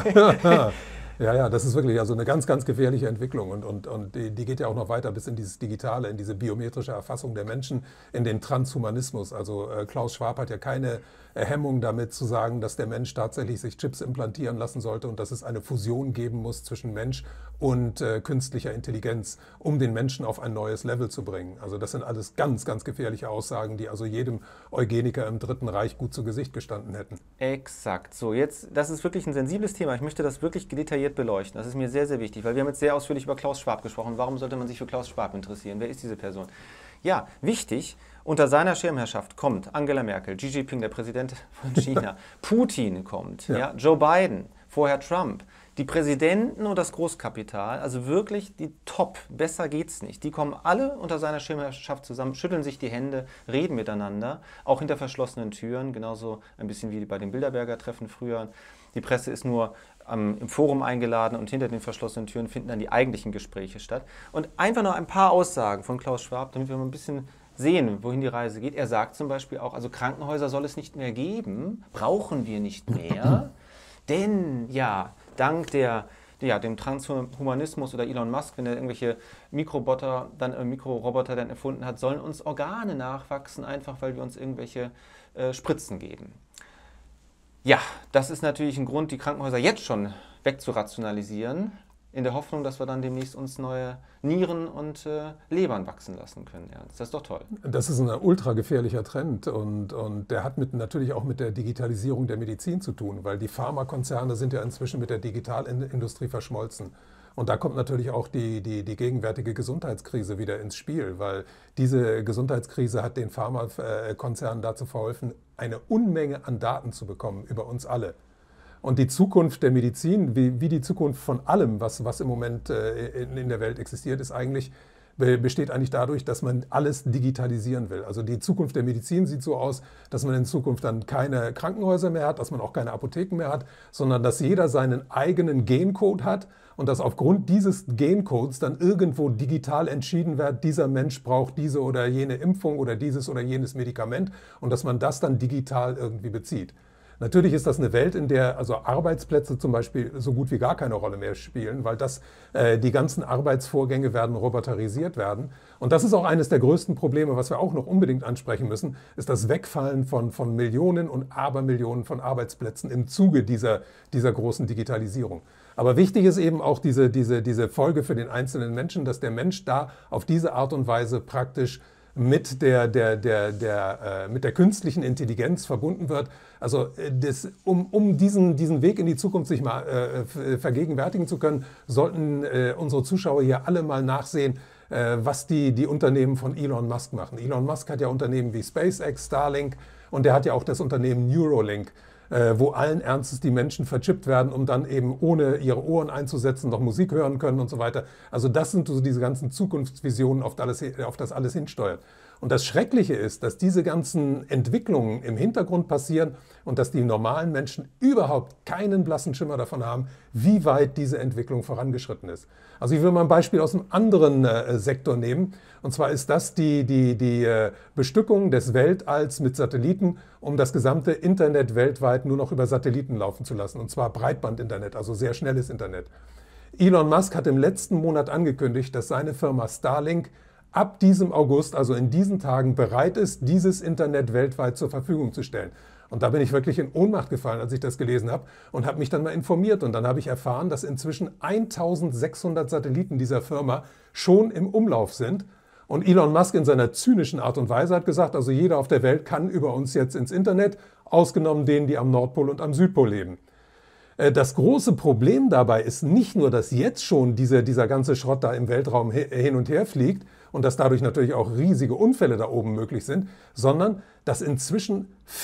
Ja, das ist wirklich also eine ganz, ganz gefährliche Entwicklung und die geht ja auch noch weiter bis in dieses Digitale, in diese biometrische Erfassung der Menschen, in den Transhumanismus. Also Klaus Schwab hat ja keine Hemmung damit zu sagen, dass der Mensch tatsächlich sich Chips implantieren lassen sollte und dass es eine Fusion geben muss zwischen Mensch und künstlicher Intelligenz, um den Menschen auf ein neues Level zu bringen. Also das sind alles ganz, ganz gefährliche Aussagen, die also jedem Eugeniker im Dritten Reich gut zu Gesicht gestanden hätten. Exakt. So, jetzt, das ist wirklich ein sensibles Thema. Ich möchte das wirklich detailliert beleuchten. Das ist mir sehr, sehr wichtig, weil wir haben jetzt sehr ausführlich über Klaus Schwab gesprochen. Warum sollte man sich für Klaus Schwab interessieren? Wer ist diese Person? Ja, wichtig, unter seiner Schirmherrschaft kommt Angela Merkel, Xi Jinping, der Präsident von China, Putin kommt, ja, Joe Biden, vorher Trump. Die Präsidenten und das Großkapital, also wirklich die Top, besser geht's nicht. Die kommen alle unter seiner Schirmherrschaft zusammen, schütteln sich die Hände, reden miteinander, auch hinter verschlossenen Türen, genauso ein bisschen wie bei den Bilderberger Treffen früher. Die Presse ist nur im Forum eingeladen und hinter den verschlossenen Türen finden dann die eigentlichen Gespräche statt. Und einfach noch ein paar Aussagen von Klaus Schwab, damit wir mal ein bisschen sehen, wohin die Reise geht. Er sagt zum Beispiel auch, also Krankenhäuser soll es nicht mehr geben, brauchen wir nicht mehr, denn ja, dank dem Transhumanismus oder Elon Musk, wenn er irgendwelche Mikroroboter dann erfunden hat, sollen uns Organe nachwachsen, einfach weil wir uns irgendwelche Spritzen geben. Ja, das ist natürlich ein Grund, die Krankenhäuser jetzt schon wegzurationalisieren, in der Hoffnung, dass wir dann demnächst uns neue Nieren und Lebern wachsen lassen können. Ja, das ist doch toll. Das ist ein ultra gefährlicher Trend und der hat natürlich auch mit der Digitalisierung der Medizin zu tun, weil die Pharmakonzerne sind ja inzwischen mit der Digitalindustrie verschmolzen. Und da kommt natürlich auch die gegenwärtige Gesundheitskrise wieder ins Spiel, weil diese Gesundheitskrise hat den Pharmakonzernen dazu verholfen, eine Unmenge an Daten zu bekommen über uns alle. Und die Zukunft der Medizin, wie die Zukunft von allem, was im Moment in der Welt existiert, besteht eigentlich dadurch, dass man alles digitalisieren will. Also die Zukunft der Medizin sieht so aus, dass man in Zukunft dann keine Krankenhäuser mehr hat, dass man auch keine Apotheken mehr hat, sondern dass jeder seinen eigenen Gencode hat und dass aufgrund dieses Gencodes dann irgendwo digital entschieden wird, dieser Mensch braucht diese oder jene Impfung oder dieses oder jenes Medikament und dass man das dann digital irgendwie bezieht. Natürlich ist das eine Welt, in der also Arbeitsplätze zum Beispiel so gut wie gar keine Rolle mehr spielen, weil die ganzen Arbeitsvorgänge werden roboterisiert werden. Und das ist auch eines der größten Probleme, was wir auch noch unbedingt ansprechen müssen, ist das Wegfallen von Millionen und Abermillionen von Arbeitsplätzen im Zuge dieser großen Digitalisierung. Aber wichtig ist eben auch diese Folge für den einzelnen Menschen, dass der Mensch da auf diese Art und Weise praktisch mit mit der künstlichen Intelligenz verbunden wird. Also um diesen Weg in die Zukunft sich mal vergegenwärtigen zu können, sollten unsere Zuschauer hier alle mal nachsehen, was die Unternehmen von Elon Musk machen. Elon Musk hat ja Unternehmen wie SpaceX, Starlink und der hat ja auch das Unternehmen Neuralink, wo allen Ernstes die Menschen verchippt werden, um dann eben ohne ihre Ohren einzusetzen noch Musik hören können und so weiter. Also das sind so diese ganzen Zukunftsvisionen, auf das alles hinsteuert. Und das Schreckliche ist, dass diese ganzen Entwicklungen im Hintergrund passieren und dass die normalen Menschen überhaupt keinen blassen Schimmer davon haben, wie weit diese Entwicklung vorangeschritten ist. Also ich will mal ein Beispiel aus einem anderen Sektor nehmen. Und zwar ist das die Bestückung des Weltalls mit Satelliten, um das gesamte Internet weltweit nur noch über Satelliten laufen zu lassen. Und zwar Breitbandinternet, also sehr schnelles Internet. Elon Musk hat im letzten Monat angekündigt, dass seine Firma Starlink ab diesem August, also in diesen Tagen, bereit ist, dieses Internet weltweit zur Verfügung zu stellen. Und da bin ich wirklich in Ohnmacht gefallen, als ich das gelesen habe und habe mich dann mal informiert. Und dann habe ich erfahren, dass inzwischen 1600 Satelliten dieser Firma schon im Umlauf sind. Und Elon Musk in seiner zynischen Art und Weise hat gesagt, also jeder auf der Welt kann über uns jetzt ins Internet, ausgenommen denen, die am Nordpol und am Südpol leben. Das große Problem dabei ist nicht nur, dass jetzt schon dieser ganze Schrott da im Weltraum hin und her fliegt und dass dadurch natürlich auch riesige Unfälle da oben möglich sind, sondern dass inzwischen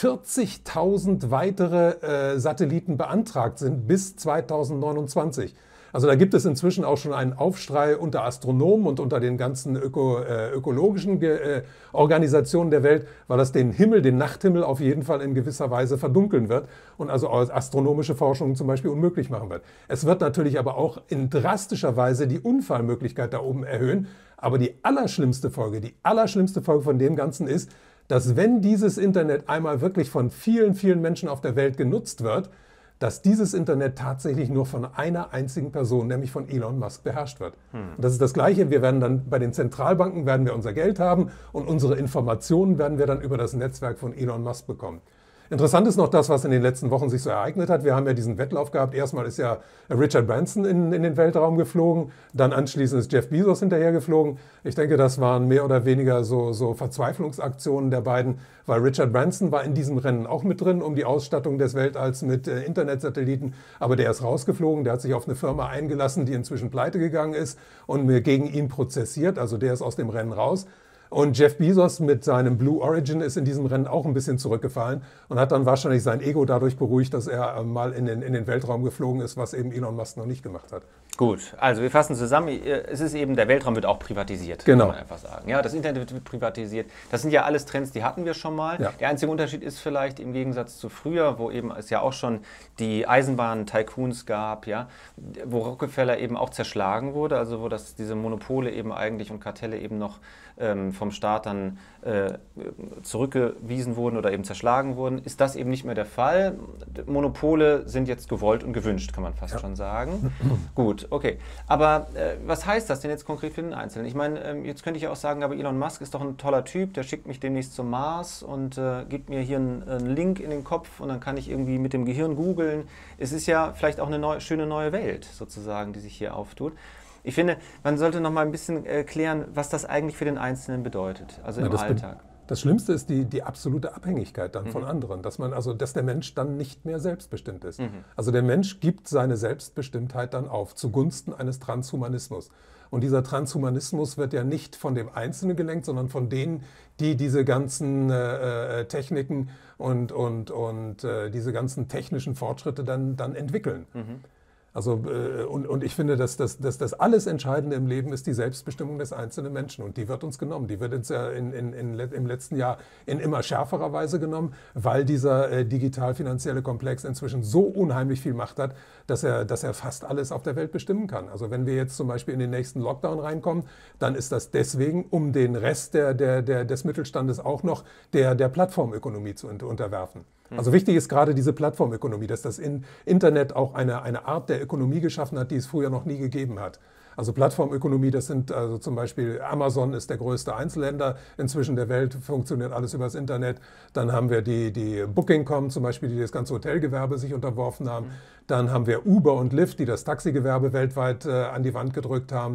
40.000 weitere Satelliten beantragt sind bis 2029. Also da gibt es inzwischen auch schon einen Aufschrei unter Astronomen und unter den ganzen ökologischen Organisationen der Welt, weil das den Nachthimmel auf jeden Fall in gewisser Weise verdunkeln wird und also astronomische Forschung zum Beispiel unmöglich machen wird. Es wird natürlich aber auch in drastischer Weise die Unfallmöglichkeit da oben erhöhen. Aber die allerschlimmste Folge von dem Ganzen ist, dass wenn dieses Internet einmal wirklich von vielen, vielen Menschen auf der Welt genutzt wird, dass dieses Internet tatsächlich nur von einer einzigen Person, nämlich von Elon Musk, beherrscht wird. Und das ist das Gleiche. Wir werden dann bei den Zentralbanken werden wir unser Geld haben und unsere Informationen werden wir dann über das Netzwerk von Elon Musk bekommen. Interessant ist noch das, was in den letzten Wochen sich so ereignet hat. Wir haben ja diesen Wettlauf gehabt. Erstmal ist ja Richard Branson in den Weltraum geflogen, dann anschließend ist Jeff Bezos hinterher geflogen. Ich denke, das waren mehr oder weniger so Verzweiflungsaktionen der beiden, weil Richard Branson war in diesem Rennen auch mit drin, um die Ausstattung des Weltalls mit Internetsatelliten. Aber der ist rausgeflogen, der hat sich auf eine Firma eingelassen, die inzwischen pleite gegangen ist und gegen ihn prozessiert. Also der ist aus dem Rennen raus. Und Jeff Bezos mit seinem Blue Origin ist in diesem Rennen auch ein bisschen zurückgefallen und hat dann wahrscheinlich sein Ego dadurch beruhigt, dass er mal in den Weltraum geflogen ist, was eben Elon Musk noch nicht gemacht hat. Gut, also wir fassen zusammen, es ist eben, der Weltraum wird auch privatisiert, genau, kann man einfach sagen. Ja, das Internet wird privatisiert. Das sind ja alles Trends, die hatten wir schon mal. Ja. Der einzige Unterschied ist vielleicht im Gegensatz zu früher, wo eben es ja auch schon die Eisenbahn-Tycoons gab, ja, wo Rockefeller eben auch zerschlagen wurde, also wo diese Monopole eben eigentlich und Kartelle eben noch vom Staat dann zurückgewiesen wurden oder eben zerschlagen wurden, ist das eben nicht mehr der Fall. Monopole sind jetzt gewollt und gewünscht, kann man fast schon sagen. Gut, okay. Aber was heißt das denn jetzt konkret für den Einzelnen? Ich meine, jetzt könnte ich ja auch sagen, aber Elon Musk ist doch ein toller Typ, der schickt mich demnächst zum Mars und gibt mir hier einen Link in den Kopf und dann kann ich irgendwie mit dem Gehirn googeln. Es ist ja vielleicht auch eine schöne neue Welt sozusagen, die sich hier auftut. Ich finde, man sollte noch mal ein bisschen klären, was das eigentlich für den Einzelnen bedeutet, also im Alltag. Das Schlimmste ist die absolute Abhängigkeit dann von anderen, dass der Mensch dann nicht mehr selbstbestimmt ist. Also der Mensch gibt seine Selbstbestimmtheit dann auf zugunsten eines Transhumanismus. Und dieser Transhumanismus wird ja nicht von dem Einzelnen gelenkt, sondern von denen, die diese ganzen Techniken und diese ganzen technischen Fortschritte dann entwickeln. Also, und ich finde, dass das alles Entscheidende im Leben ist die Selbstbestimmung des einzelnen Menschen. Und die wird uns genommen. Die wird uns ja im letzten Jahr in immer schärferer Weise genommen, weil dieser digital-finanzielle Komplex inzwischen so unheimlich viel Macht hat, dass er fast alles auf der Welt bestimmen kann. Also wenn wir jetzt zum Beispiel in den nächsten Lockdown reinkommen, dann ist das deswegen, um den Rest des Mittelstandes auch noch der Plattformökonomie zu unterwerfen. Also wichtig ist gerade diese Plattformökonomie, dass das Internet auch eine Art der Ökonomie geschaffen hat, die es früher noch nie gegeben hat. Also Plattformökonomie, das sind also zum Beispiel Amazon ist der größte Einzelhändler inzwischen der Welt, funktioniert alles über das Internet. Dann haben wir die Booking.com zum Beispiel, die das ganze Hotelgewerbe sich unterworfen haben. Dann haben wir Uber und Lyft, die das Taxigewerbe weltweit an die Wand gedrückt haben.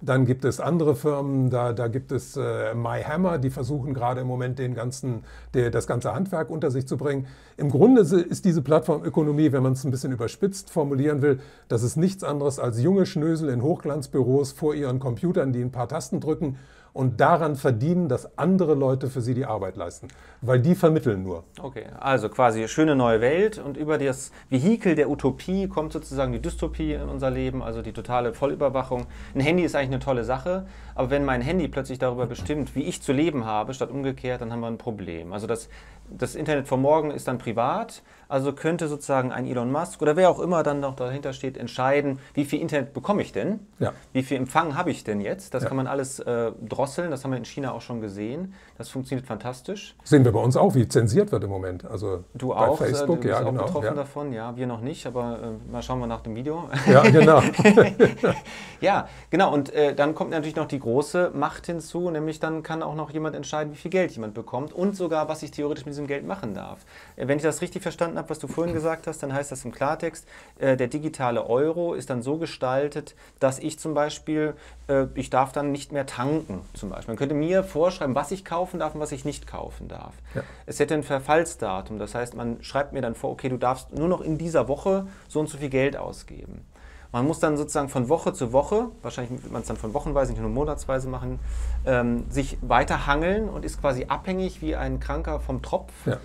Dann gibt es andere Firmen, da gibt es MyHammer, die versuchen gerade im Moment das ganze Handwerk unter sich zu bringen. Im Grunde ist diese Plattformökonomie, wenn man es ein bisschen überspitzt formulieren will, das ist nichts anderes als junge Schnösel in Hochglanzbüros vor ihren Computern, die ein paar Tasten drücken und daran verdienen, dass andere Leute für sie die Arbeit leisten, weil die vermitteln nur. Okay, also quasi schöne neue Welt und über das Vehikel der Utopie kommt sozusagen die Dystopie in unser Leben, also die totale Vollüberwachung. Ein Handy ist eigentlich eine tolle Sache, aber wenn mein Handy plötzlich darüber bestimmt, wie ich zu leben habe, statt umgekehrt, dann haben wir ein Problem. Also das Internet von morgen ist dann privat, also könnte sozusagen ein Elon Musk oder wer auch immer dann noch dahinter steht, entscheiden, wie viel Internet bekomme ich denn, wie viel Empfang habe ich denn jetzt. Das kann man alles drosseln, das haben wir in China auch schon gesehen. Das funktioniert fantastisch. Sehen wir bei uns auch, wie zensiert wird im Moment. Also du bei auch, Facebook, du bist auch genau, betroffen davon, ja, wir noch nicht, aber mal schauen wir nach dem Video. Ja, genau. Ja, genau. Und dann kommt natürlich noch die große Macht hinzu, nämlich dann kann auch noch jemand entscheiden, wie viel Geld jemand bekommt und sogar, was ich theoretisch mit diesem Geld machen darf. Wenn ich das richtig verstanden habe, was du vorhin gesagt hast, dann heißt das im Klartext, der digitale Euro ist dann so gestaltet, dass ich zum Beispiel, ich darf dann nicht mehr tanken zum Beispiel. Man könnte mir vorschreiben, was ich kaufen darf und was ich nicht kaufen darf. Ja. Es hätte ein Verfallsdatum, das heißt, man schreibt mir dann vor, okay, du darfst nur noch in dieser Woche so und so viel Geld ausgeben. Man muss dann sozusagen von Woche zu Woche, wahrscheinlich wird man es dann von wochenweise, nicht nur monatsweise machen, sich weiter hangeln und ist quasi abhängig wie ein Kranker vom Tropf. Ja.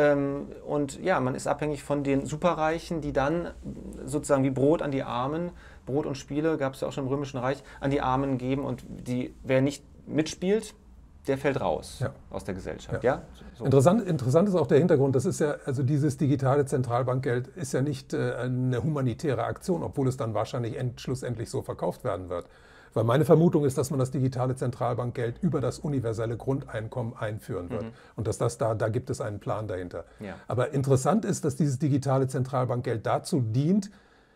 Und ja, man ist abhängig von den Superreichen, die dann sozusagen wie Brot an die Armen, Brot und Spiele, gab es ja auch schon im Römischen Reich, an die Armen geben und wer nicht mitspielt, der fällt raus aus der Gesellschaft. Ja. So. Interessant ist auch der Hintergrund, das ist ja, also dieses digitale Zentralbankgeld ist ja nicht eine humanitäre Aktion, obwohl es dann wahrscheinlich schlussendlich so verkauft werden wird. Weil meine Vermutung ist, dass man das digitale Zentralbankgeld über das universelle Grundeinkommen einführen wird. Und dass da gibt es einen Plan dahinter. Ja. Aber interessant ist, dass dieses digitale Zentralbankgeld dazu dient,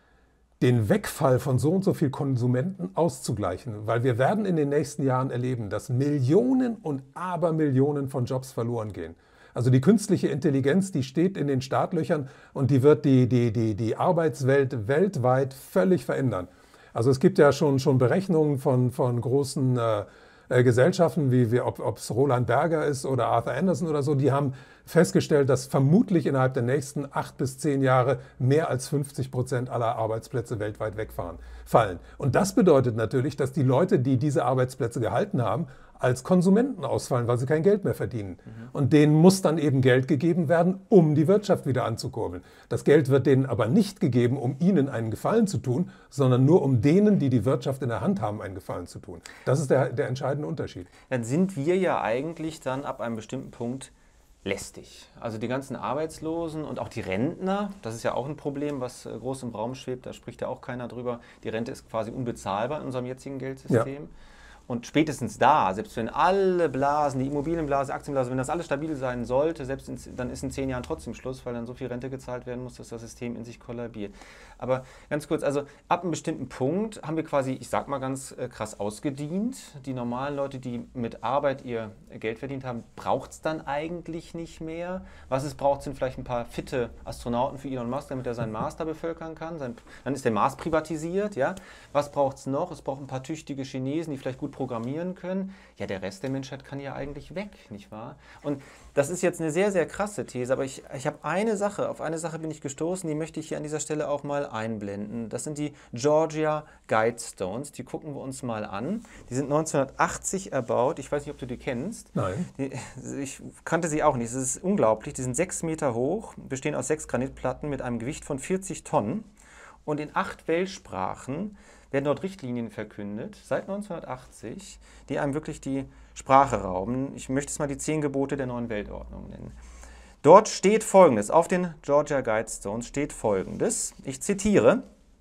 den Wegfall von so und so viel Konsumenten auszugleichen. Weil wir werden in den nächsten Jahren erleben, dass Millionen und Abermillionen von Jobs verloren gehen. Also die künstliche Intelligenz, die steht in den Startlöchern und die wird die Arbeitswelt weltweit völlig verändern. Also es gibt ja schon Berechnungen von großen Gesellschaften, ob es Roland Berger ist oder Arthur Andersen oder so, die haben festgestellt, dass vermutlich innerhalb der nächsten 8 bis 10 Jahre mehr als 50% aller Arbeitsplätze weltweit wegfallen. Und das bedeutet natürlich, dass die Leute, die diese Arbeitsplätze gehalten haben, als Konsumenten ausfallen, weil sie kein Geld mehr verdienen. Und denen muss dann eben Geld gegeben werden, um die Wirtschaft wieder anzukurbeln. Das Geld wird denen aber nicht gegeben, um ihnen einen Gefallen zu tun, sondern nur um denen, die die Wirtschaft in der Hand haben, einen Gefallen zu tun. Das ist der entscheidende Unterschied. Dann sind wir ja eigentlich dann ab einem bestimmten Punkt lästig. Also die ganzen Arbeitslosen und auch die Rentner, das ist ja auch ein Problem, was groß im Raum schwebt, da spricht ja auch keiner drüber. Die Rente ist quasi unbezahlbar in unserem jetzigen Geldsystem. Ja. Und spätestens da, selbst wenn alle Blasen, die Immobilienblase, Aktienblase, wenn das alles stabil sein sollte, dann ist in 10 Jahren trotzdem Schluss, weil dann so viel Rente gezahlt werden muss, dass das System in sich kollabiert. Aber ganz kurz, also ab einem bestimmten Punkt haben wir quasi, ich sag mal ganz krass, ausgedient. Die normalen Leute, die mit Arbeit ihr Geld verdient haben, braucht es dann eigentlich nicht mehr. Was es braucht, sind vielleicht ein paar fitte Astronauten für Elon Musk, damit er seinen Mars da bevölkern kann. Dann ist der Mars privatisiert. Ja? Was braucht es noch? Es braucht ein paar tüchtige Chinesen, die vielleicht gut programmieren können. Ja, der Rest der Menschheit kann ja eigentlich weg, nicht wahr? Und das ist jetzt eine sehr, sehr krasse These, aber ich habe auf eine Sache bin ich gestoßen, die möchte ich hier an dieser Stelle auch mal einblenden. Das sind die Georgia Guidestones, die gucken wir uns mal an. Die sind 1980 erbaut, ich weiß nicht, ob du die kennst. Nein. Ich kannte sie auch nicht, es ist unglaublich. Die sind 6 Meter hoch, bestehen aus 6 Granitplatten mit einem Gewicht von 40 Tonnen und in 8 Weltsprachen werden dort Richtlinien verkündet, seit 1980, die einem wirklich die Sprache rauben. Ich möchte es mal die 10 Gebote der neuen Weltordnung nennen. Dort steht Folgendes, auf den Georgia Guidestones steht Folgendes, ich zitiere,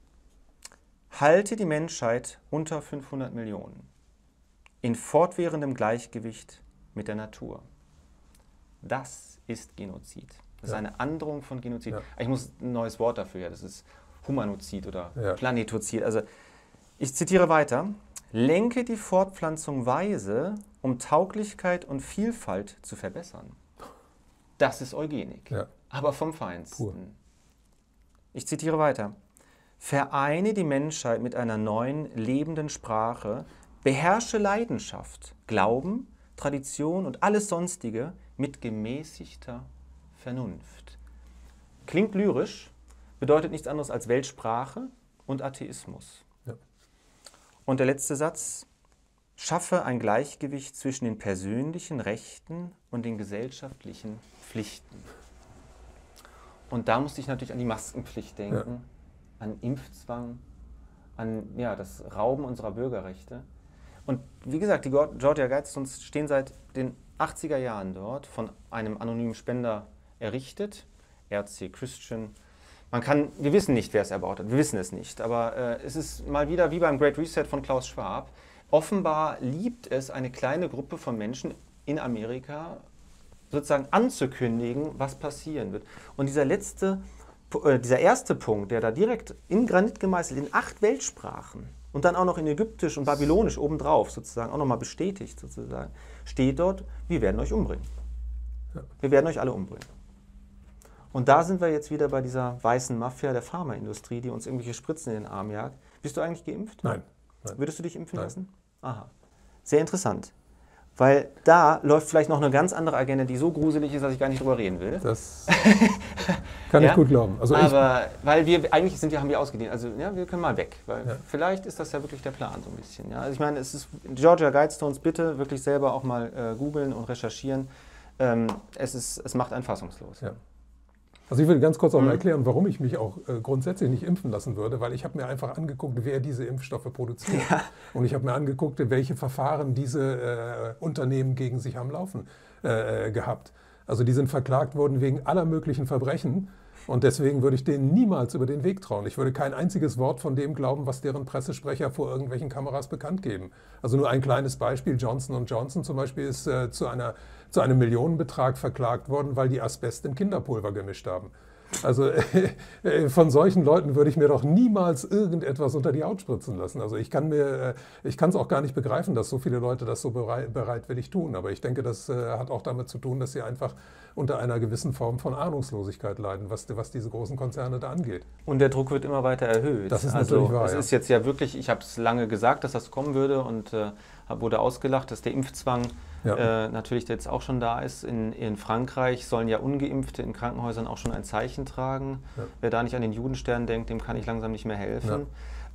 halte die Menschheit unter 500 Millionen, in fortwährendem Gleichgewicht mit der Natur. Das ist Genozid. Das ist eine Androhung von Genozid. Ja. Ich muss ein neues Wort dafür, das ist Humanozid oder Planetozid. Also ich zitiere weiter. Lenke die Fortpflanzung weise, um Tauglichkeit und Vielfalt zu verbessern. Das ist Eugenik, aber vom Feinsten. Pur. Ich zitiere weiter. Vereine die Menschheit mit einer neuen, lebenden Sprache, beherrsche Leidenschaft, Glauben, Tradition und alles Sonstige mit gemäßigter Vernunft. Klingt lyrisch, bedeutet nichts anderes als Weltsprache und Atheismus. Ja. Und der letzte Satz: Schaffe ein Gleichgewicht zwischen den persönlichen Rechten und den gesellschaftlichen Pflichten. Und da musste ich natürlich an die Maskenpflicht denken, an Impfzwang, an das Rauben unserer Bürgerrechte. Und wie gesagt, die Georgia Guidestones stehen seit den 80er Jahren dort, von einem anonymen Spender errichtet, RC Christian. Wir wissen nicht, wer es erbaut hat, wir wissen es nicht, aber es ist mal wieder wie beim Great Reset von Klaus Schwab. Offenbar liebt es eine kleine Gruppe von Menschen in Amerika, sozusagen anzukündigen, was passieren wird. Und dieser erste Punkt, der da direkt in Granit gemeißelt, in 8 Weltsprachen und dann auch noch in Ägyptisch und Babylonisch obendrauf sozusagen, auch nochmal bestätigt sozusagen, steht dort: Wir werden euch umbringen. Wir werden euch alle umbringen. Und da sind wir jetzt wieder bei dieser weißen Mafia der Pharmaindustrie, die uns irgendwelche Spritzen in den Arm jagt. Bist du eigentlich geimpft? Nein. Würdest du dich impfen Nein. lassen? Aha. Sehr interessant. Weil da läuft vielleicht noch eine ganz andere Agenda, die so gruselig ist, dass ich gar nicht drüber reden will. Das kann ich gut glauben. Also aber weil wir eigentlich haben wir ausgedient. Also wir können mal weg. Weil vielleicht ist das ja wirklich der Plan so ein bisschen. Ja? Also ich meine, es ist Georgia Guidestones, bitte wirklich selber auch mal googeln und recherchieren. Es macht einen fassungslos. Ja. Also ich will ganz kurz auch mal erklären, warum ich mich auch grundsätzlich nicht impfen lassen würde, weil ich habe mir einfach angeguckt, wer diese Impfstoffe produziert. Ja. Und ich habe mir angeguckt, welche Verfahren diese Unternehmen gegen sich haben laufen gehabt. Also die sind verklagt worden wegen aller möglichen Verbrechen. Und deswegen würde ich denen niemals über den Weg trauen. Ich würde kein einziges Wort von dem glauben, was deren Pressesprecher vor irgendwelchen Kameras bekannt geben. Also nur ein kleines Beispiel: Johnson & Johnson zum Beispiel ist zu einem Millionenbetrag verklagt worden, weil die Asbest in Kinderpulver gemischt haben. Also von solchen Leuten würde ich mir doch niemals irgendetwas unter die Haut spritzen lassen. Also ich kann es auch gar nicht begreifen, dass so viele Leute das so bereitwillig tun. Aber ich denke, das hat auch damit zu tun, dass sie einfach unter einer gewissen Form von Ahnungslosigkeit leiden, was diese großen Konzerne da angeht. Und der Druck wird immer weiter erhöht. Das ist natürlich wahr. Es ist jetzt ja wirklich, ich habe es lange gesagt, dass das kommen würde und wurde ausgelacht, dass der Impfzwang natürlich jetzt auch schon da ist. In Frankreich sollen ja Ungeimpfte in Krankenhäusern auch schon ein Zeichen tragen. Ja. Wer da nicht an den Judenstern denkt, dem kann ich langsam nicht mehr helfen.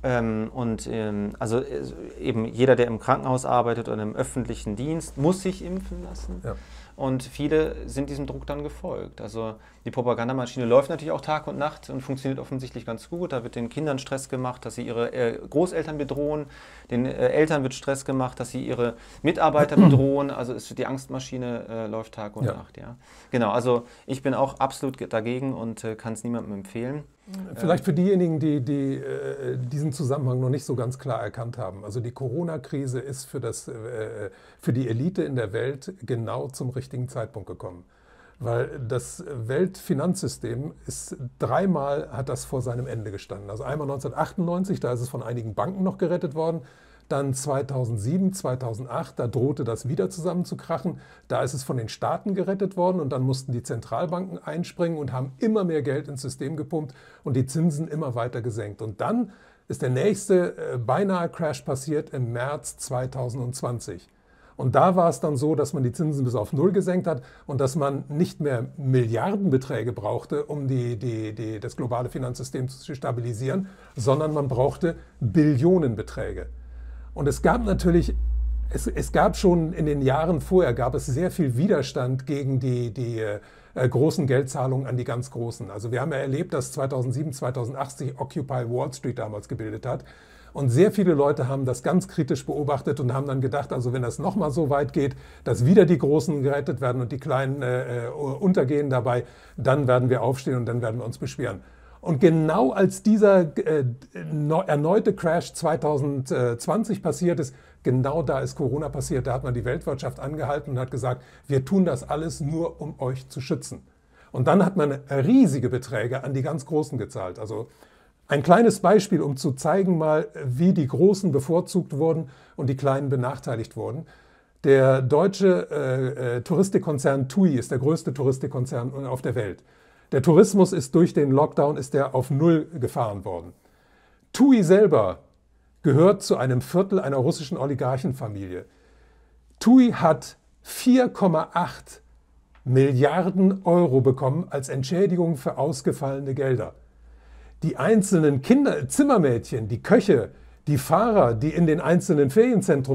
Ja. Also eben jeder, der im Krankenhaus arbeitet oder im öffentlichen Dienst, muss sich impfen lassen. Ja. Und viele sind diesem Druck dann gefolgt. Also die Propagandamaschine läuft natürlich auch Tag und Nacht und funktioniert offensichtlich ganz gut. Da wird den Kindern Stress gemacht, dass sie ihre Großeltern bedrohen. Den Eltern wird Stress gemacht, dass sie ihre Mitarbeiter bedrohen. Also die Angstmaschine läuft Tag und Nacht. Ja. Genau, also ich bin auch absolut dagegen und kann es niemandem empfehlen. Vielleicht für diejenigen, die diesen Zusammenhang noch nicht so ganz klar erkannt haben. Also die Corona-Krise ist für die Elite in der Welt genau zum richtigen Zeitpunkt gekommen. Weil das Weltfinanzsystem dreimal hat das vor seinem Ende gestanden. Also einmal 1998, da ist es von einigen Banken noch gerettet worden. Dann 2007, 2008, da drohte das wieder zusammenzukrachen. Da ist es von den Staaten gerettet worden und dann mussten die Zentralbanken einspringen und haben immer mehr Geld ins System gepumpt und die Zinsen immer weiter gesenkt. Und dann ist der nächste beinahe Crash passiert im März 2020. Und da war es dann so, dass man die Zinsen bis auf 0 gesenkt hat und dass man nicht mehr Milliardenbeträge brauchte, um das globale Finanzsystem zu stabilisieren, sondern man brauchte Billionenbeträge. Und es gab natürlich, es gab schon in den Jahren vorher, gab es sehr viel Widerstand gegen die großen Geldzahlungen an die ganz Großen. Also wir haben ja erlebt, dass 2007, 2008 sich Occupy Wall Street damals gebildet hat. Und sehr viele Leute haben das ganz kritisch beobachtet und haben dann gedacht, also wenn das nochmal so weit geht, dass wieder die Großen gerettet werden und die Kleinen untergehen dabei, dann werden wir aufstehen und dann werden wir uns beschweren. Und genau als dieser erneute Crash 2020 passiert ist, genau da ist Corona passiert. Da hat man die Weltwirtschaft angehalten und hat gesagt, wir tun das alles nur, um euch zu schützen. Und dann hat man riesige Beträge an die ganz Großen gezahlt. Also ein kleines Beispiel, um zu zeigen mal, wie die Großen bevorzugt wurden und die Kleinen benachteiligt wurden. Der deutsche Touristikkonzern TUI ist der größte Touristikkonzern auf der Welt. Der Tourismus ist durch den Lockdown auf 0 gefahren worden. TUI selber gehört zu einem Viertel einer russischen Oligarchenfamilie. TUI hat 4,8 Milliarden Euro bekommen als Entschädigung für ausgefallene Gelder. Die einzelnen Zimmermädchen, die Köche, die Fahrer, die in den einzelnen Ferienzentren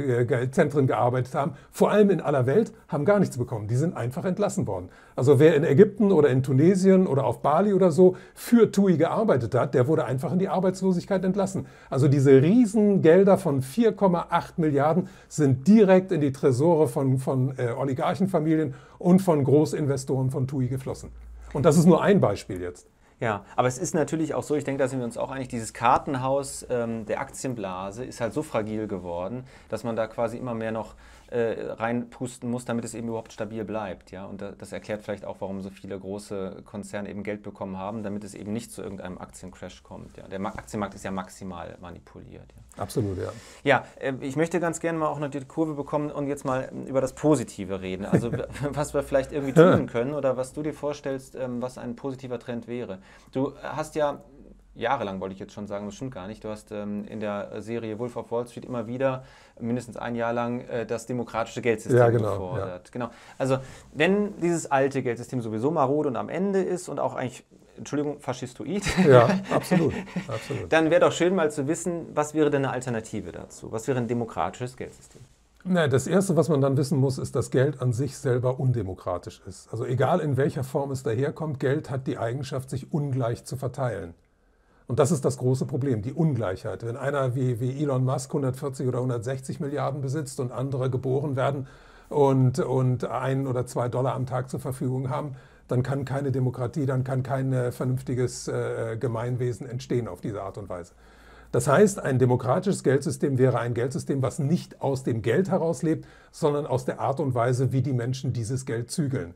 gearbeitet haben, vor allem in aller Welt, haben gar nichts bekommen. Die sind einfach entlassen worden. Also wer in Ägypten oder in Tunesien oder auf Bali oder so für TUI gearbeitet hat, der wurde einfach in die Arbeitslosigkeit entlassen. Also diese Riesengelder von 4,8 Milliarden sind direkt in die Tresore von Oligarchenfamilien und von Großinvestoren von TUI geflossen. Und das ist nur ein Beispiel jetzt. Ja, aber es ist natürlich auch so, ich denke, da sind wir uns auch einig, dieses Kartenhaus der Aktienblase ist halt so fragil geworden, dass man da quasi immer mehr noch reinpusten muss, damit es eben überhaupt stabil bleibt. Ja? Und das erklärt vielleicht auch, warum so viele große Konzerne eben Geld bekommen haben, damit es eben nicht zu irgendeinem Aktiencrash kommt. Ja? Der Aktienmarkt ist ja maximal manipuliert. Ja? Absolut, ja. Ja, ich möchte ganz gerne mal auch noch die Kurve bekommen und jetzt mal über das Positive reden. Also was wir vielleicht irgendwie tun können oder was du dir vorstellst, was ein positiver Trend wäre. Du hast ja jahrelang, wollte ich jetzt schon sagen, das stimmt gar nicht. Du hast in der Serie Wolf of Wall Street immer wieder, mindestens ein Jahr lang, das demokratische Geldsystem gefordert. Ja. Genau. Also wenn dieses alte Geldsystem sowieso marode und am Ende ist und auch eigentlich, Entschuldigung, faschistoid, ja, absolut, absolut. Dann wäre doch schön mal zu wissen, was wäre denn eine Alternative dazu? Was wäre ein demokratisches Geldsystem? Na, das Erste, was man dann wissen muss, ist, dass Geld an sich selber undemokratisch ist. Also egal in welcher Form es daherkommt, Geld hat die Eigenschaft, sich ungleich zu verteilen. Und das ist das große Problem, die Ungleichheit. Wenn einer wie Elon Musk 140 oder 160 Milliarden besitzt und andere geboren werden und $1 oder $2 am Tag zur Verfügung haben, dann kann keine Demokratie, dann kann kein vernünftiges Gemeinwesen entstehen auf diese Art und Weise. Das heißt, ein demokratisches Geldsystem wäre ein Geldsystem, was nicht aus dem Geld heraus lebt, sondern aus der Art und Weise, wie die Menschen dieses Geld zügeln.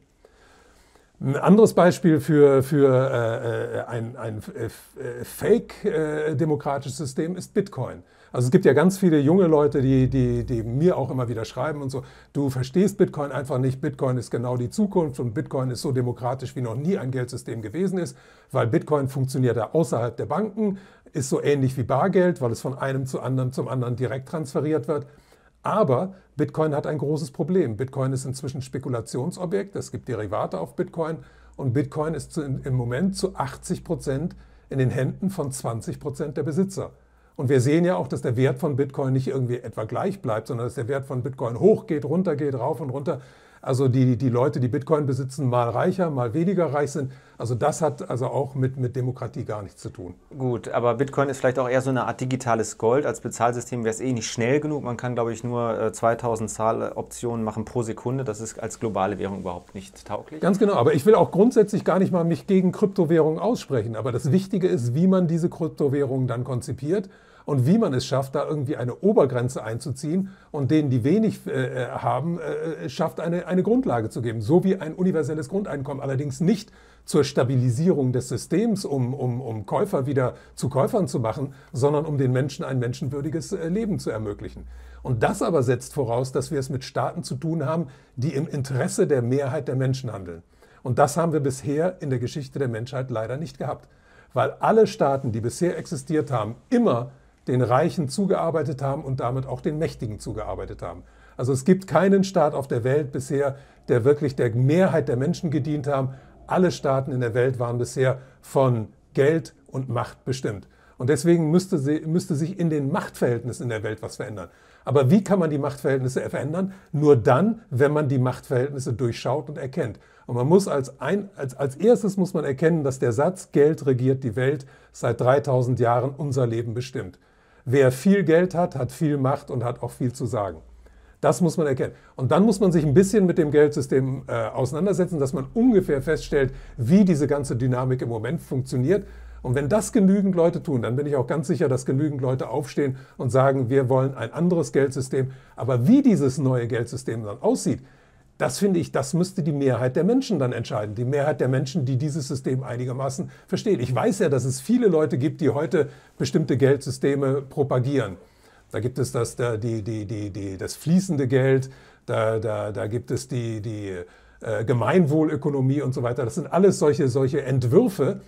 Ein anderes Beispiel für ein fake-demokratisches System ist Bitcoin. Also es gibt ja ganz viele junge Leute, die mir auch immer wieder schreiben und so, du verstehst Bitcoin einfach nicht, Bitcoin ist genau die Zukunft und Bitcoin ist so demokratisch, wie noch nie ein Geldsystem gewesen ist, weil Bitcoin funktioniert ja außerhalb der Banken, ist so ähnlich wie Bargeld, weil es von einem zum anderen direkt transferiert wird. Aber Bitcoin hat ein großes Problem. Bitcoin ist inzwischen Spekulationsobjekt, es gibt Derivate auf Bitcoin und Bitcoin ist im Moment zu 80% in den Händen von 20% der Besitzer. Und wir sehen ja auch, dass der Wert von Bitcoin nicht irgendwie etwa gleich bleibt, sondern dass der Wert von Bitcoin hochgeht, runtergeht, rauf und runter. Also die Leute, die Bitcoin besitzen, mal reicher, mal weniger reich sind. Also das hat also auch mit Demokratie gar nichts zu tun. Gut, aber Bitcoin ist vielleicht auch eher so eine Art digitales Gold. Als Bezahlsystem wäre es eh nicht schnell genug. Man kann, glaube ich, nur 2000 Zahloptionen machen pro Sekunde. Das ist als globale Währung überhaupt nicht tauglich. Ganz genau, aber ich will auch grundsätzlich gar nicht mal mich gegen Kryptowährungen aussprechen. Aber das Wichtige ist, wie man diese Kryptowährungen dann konzipiert und wie man es schafft, da irgendwie eine Obergrenze einzuziehen und denen, die wenig haben, schafft, eine Grundlage zu geben. So wie ein universelles Grundeinkommen, allerdings nicht zur Stabilisierung des Systems, um Käufer wieder zu Käufern zu machen, sondern um den Menschen ein menschenwürdiges Leben zu ermöglichen. Und das aber setzt voraus, dass wir es mit Staaten zu tun haben, die im Interesse der Mehrheit der Menschen handeln. Und das haben wir bisher in der Geschichte der Menschheit leider nicht gehabt. Weil alle Staaten, die bisher existiert haben, immer den Reichen zugearbeitet haben und damit auch den Mächtigen zugearbeitet haben. Also es gibt keinen Staat auf der Welt bisher, der wirklich der Mehrheit der Menschen gedient haben. Alle Staaten in der Welt waren bisher von Geld und Macht bestimmt. Und deswegen müsste sich in den Machtverhältnissen in der Welt was verändern. Aber wie kann man die Machtverhältnisse verändern? Nur dann, wenn man die Machtverhältnisse durchschaut und erkennt. Und man muss als erstes muss man erkennen, dass der Satz, Geld regiert die Welt, seit 3000 Jahren unser Leben bestimmt. Wer viel Geld hat, hat viel Macht und hat auch viel zu sagen. Das muss man erkennen. Und dann muss man sich ein bisschen mit dem Geldsystem auseinandersetzen, dass man ungefähr feststellt, wie diese ganze Dynamik im Moment funktioniert. Und wenn das genügend Leute tun, dann bin ich auch ganz sicher, dass genügend Leute aufstehen und sagen, wir wollen ein anderes Geldsystem. Aber wie dieses neue Geldsystem dann aussieht, das finde ich, das müsste die Mehrheit der Menschen dann entscheiden. Die Mehrheit der Menschen, die dieses System einigermaßen versteht. Ich weiß ja, dass es viele Leute gibt, die heute bestimmte Geldsysteme propagieren. Da gibt es das fließende Geld, da gibt es die Gemeinwohlökonomie und so weiter. Das sind alles solche Entwürfe.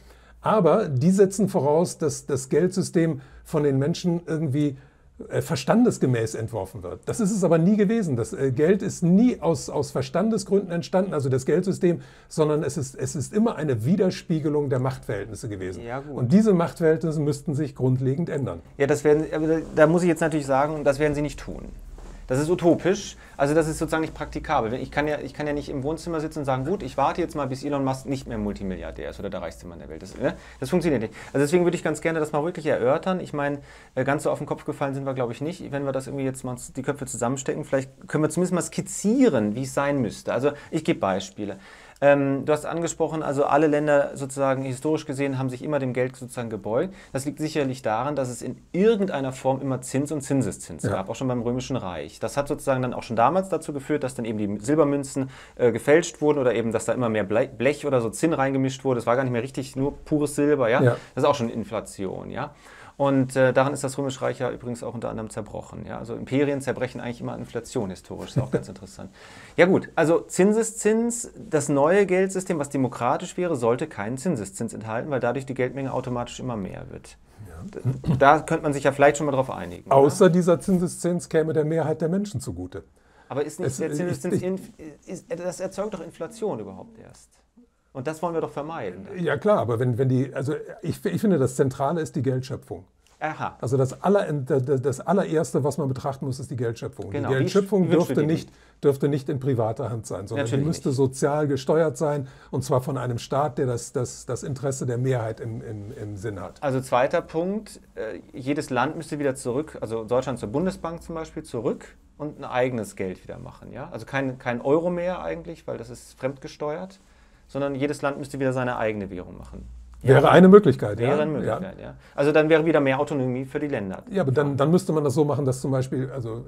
Aber die setzen voraus, dass das Geldsystem von den Menschen irgendwie verstandesgemäß entworfen wird. Das ist es aber nie gewesen. Das Geld ist nie aus Verstandesgründen entstanden, also das Geldsystem, sondern es ist immer eine Widerspiegelung der Machtverhältnisse gewesen. Ja, gut. Und diese Machtverhältnisse müssten sich grundlegend ändern. Ja, aber da muss ich jetzt natürlich sagen, das werden sie nicht tun. Das ist utopisch, also das ist sozusagen nicht praktikabel. Ich kann ja nicht im Wohnzimmer sitzen und sagen, gut, ich warte jetzt mal, bis Elon Musk nicht mehr Multimilliardär ist oder der reichste Mann der Welt ist. Das funktioniert nicht. Also deswegen würde ich ganz gerne das mal wirklich erörtern. Ich meine, ganz so auf den Kopf gefallen sind wir, glaube ich, nicht. Wenn wir das irgendwie jetzt mal die Köpfe zusammenstecken, vielleicht können wir zumindest mal skizzieren, wie es sein müsste. Also ich gebe Beispiele. Du hast angesprochen, also alle Länder sozusagen historisch gesehen haben sich immer dem Geld sozusagen gebeugt. Das liegt sicherlich daran, dass es in irgendeiner Form immer Zins und Zinseszins gab, auch schon beim Römischen Reich. Das hat sozusagen dann auch schon damals dazu geführt, dass dann eben die Silbermünzen gefälscht wurden oder eben, dass da immer mehr Blech oder so Zinn reingemischt wurde. Es war gar nicht mehr richtig nur pures Silber, ja? Das ist auch schon Inflation, ja. Und daran ist das Römische Reich ja übrigens auch unter anderem zerbrochen. Ja? Also Imperien zerbrechen eigentlich immer an Inflation historisch, ist auch ganz interessant. Ja gut, also Zinseszins, das neue Geldsystem, was demokratisch wäre, sollte keinen Zinseszins enthalten, weil dadurch die Geldmenge automatisch immer mehr wird. Ja. Da könnte man sich ja vielleicht schon mal drauf einigen. Außer dieser Zinseszins käme der Mehrheit der Menschen zugute. Aber ist nicht der Zinseszins, das erzeugt doch Inflation überhaupt erst. Und das wollen wir doch vermeiden. Ja klar, aber also ich finde, das Zentrale ist die Geldschöpfung. Aha. Also das allererste, was man betrachten muss, ist die Geldschöpfung. Genau. Die Geldschöpfung dürfte nicht in privater Hand sein, sondern die müsste sozial gesteuert sein, und zwar von einem Staat, der das Interesse der Mehrheit im Sinn hat. Also zweiter Punkt, jedes Land müsste wieder zurück, also Deutschland zur Bundesbank zum Beispiel zurück und ein eigenes Geld wieder machen. Ja? Also kein Euro mehr eigentlich, weil das ist fremdgesteuert, sondern jedes Land müsste wieder seine eigene Währung machen. Wäre eine Möglichkeit, ja. Wäre eine Möglichkeit, ja. Also dann wäre wieder mehr Autonomie für die Länder. Ja, aber dann müsste man das so machen, dass zum Beispiel, also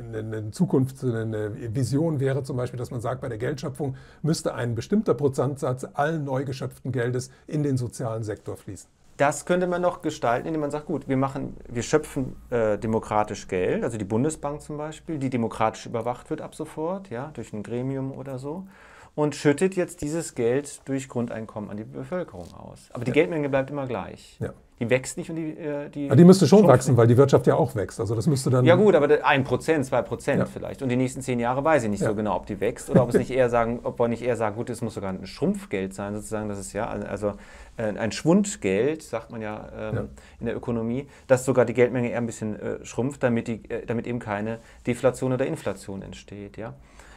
in Zukunft eine Vision wäre zum Beispiel, dass man sagt, bei der Geldschöpfung müsste ein bestimmter Prozentsatz allen neu geschöpften Geldes in den sozialen Sektor fließen. Das könnte man noch gestalten, indem man sagt, gut, wir schöpfen demokratisch Geld, also die Bundesbank zum Beispiel, die demokratisch überwacht wird ab sofort, ja, durch ein Gremium oder so. Und schüttet jetzt dieses Geld durch Grundeinkommen an die Bevölkerung aus. Aber die Geldmenge bleibt immer gleich. Ja. Die wächst nicht und die müsste schon wachsen, weil die Wirtschaft ja auch wächst. Also das müsste dann. Ja gut, aber 1%, 2% vielleicht. Und die nächsten 10 Jahre weiß ich nicht so genau, ob die wächst oder ob wir nicht eher sagen, gut, es muss sogar ein Schrumpfgeld sein, sozusagen. Das ist ja also ein Schwundgeld, sagt man ja in der Ökonomie, dass sogar die Geldmenge eher ein bisschen schrumpft, damit eben keine Deflation oder Inflation entsteht. Ja?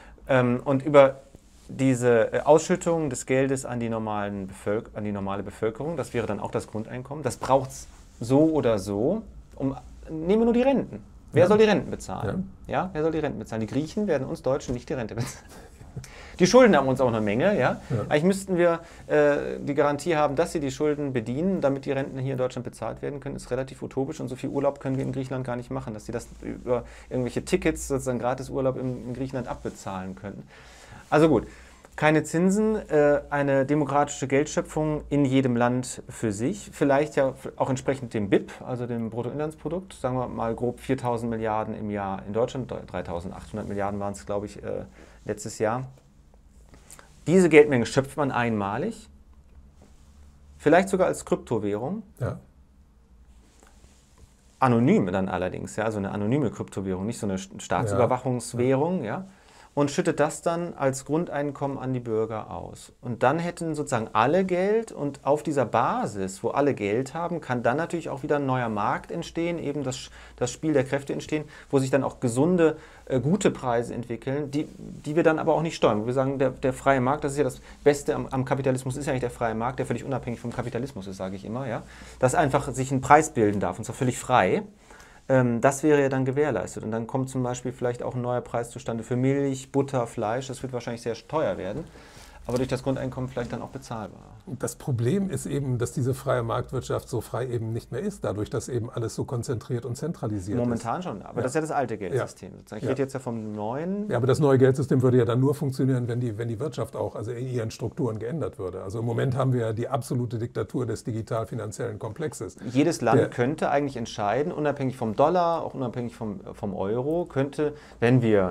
Und über diese Ausschüttung des Geldes an die normale Bevölkerung, das wäre dann auch das Grundeinkommen, das braucht es so oder so. Nehmen wir nur die Renten. Wer soll die Renten bezahlen? Ja, wer soll die Renten bezahlen? Die Griechen werden uns Deutschen nicht die Rente bezahlen. Die Schulden haben uns auch eine Menge. Ja? Eigentlich müssten wir die Garantie haben, dass sie die Schulden bedienen, damit die Renten hier in Deutschland bezahlt werden können. Das ist relativ utopisch und so viel Urlaub können wir in Griechenland gar nicht machen, dass sie das über irgendwelche Tickets, sozusagen Gratisurlaub in Griechenland abbezahlen können. Also gut, keine Zinsen, eine demokratische Geldschöpfung in jedem Land für sich, vielleicht ja auch entsprechend dem BIP, also dem Bruttoinlandsprodukt, sagen wir mal grob 4.000 Milliarden im Jahr in Deutschland, 3.800 Milliarden waren es, glaube ich, letztes Jahr. Diese Geldmenge schöpft man einmalig, vielleicht sogar als Kryptowährung. Ja. Anonym dann allerdings, ja, also eine anonyme Kryptowährung, nicht so eine Staatsüberwachungswährung, ja. Und schüttet das dann als Grundeinkommen an die Bürger aus. Und dann hätten sozusagen alle Geld, und auf dieser Basis, wo alle Geld haben, kann dann natürlich auch wieder ein neuer Markt entstehen, eben das Spiel der Kräfte entstehen, wo sich dann auch gesunde, gute Preise entwickeln, die wir dann aber auch nicht steuern. Wir sagen, der freie Markt, das ist ja das Beste am Kapitalismus, ist ja nicht der freie Markt, der völlig unabhängig vom Kapitalismus ist, sage ich immer, ja. Dass einfach sich ein Preis bilden darf, und zwar völlig frei. Das wäre ja dann gewährleistet. Und dann kommt zum Beispiel vielleicht auch ein neuer Preis zustande für Milch, Butter, Fleisch. Das wird wahrscheinlich sehr teuer werden, aber durch das Grundeinkommen vielleicht dann auch bezahlbar. Das Problem ist eben, dass diese freie Marktwirtschaft so frei eben nicht mehr ist, dadurch, dass eben alles so konzentriert und zentralisiert ist. Momentan schon, aber das ist ja das alte Geldsystem. Ich rede jetzt ja vom neuen. Ja, aber das neue Geldsystem würde ja dann nur funktionieren, wenn die Wirtschaft auch, also in ihren Strukturen geändert würde. Also im Moment haben wir ja die absolute Diktatur des digital-finanziellen Komplexes. Jedes Land könnte eigentlich entscheiden, unabhängig vom Dollar, auch unabhängig vom Euro, könnte, wenn wir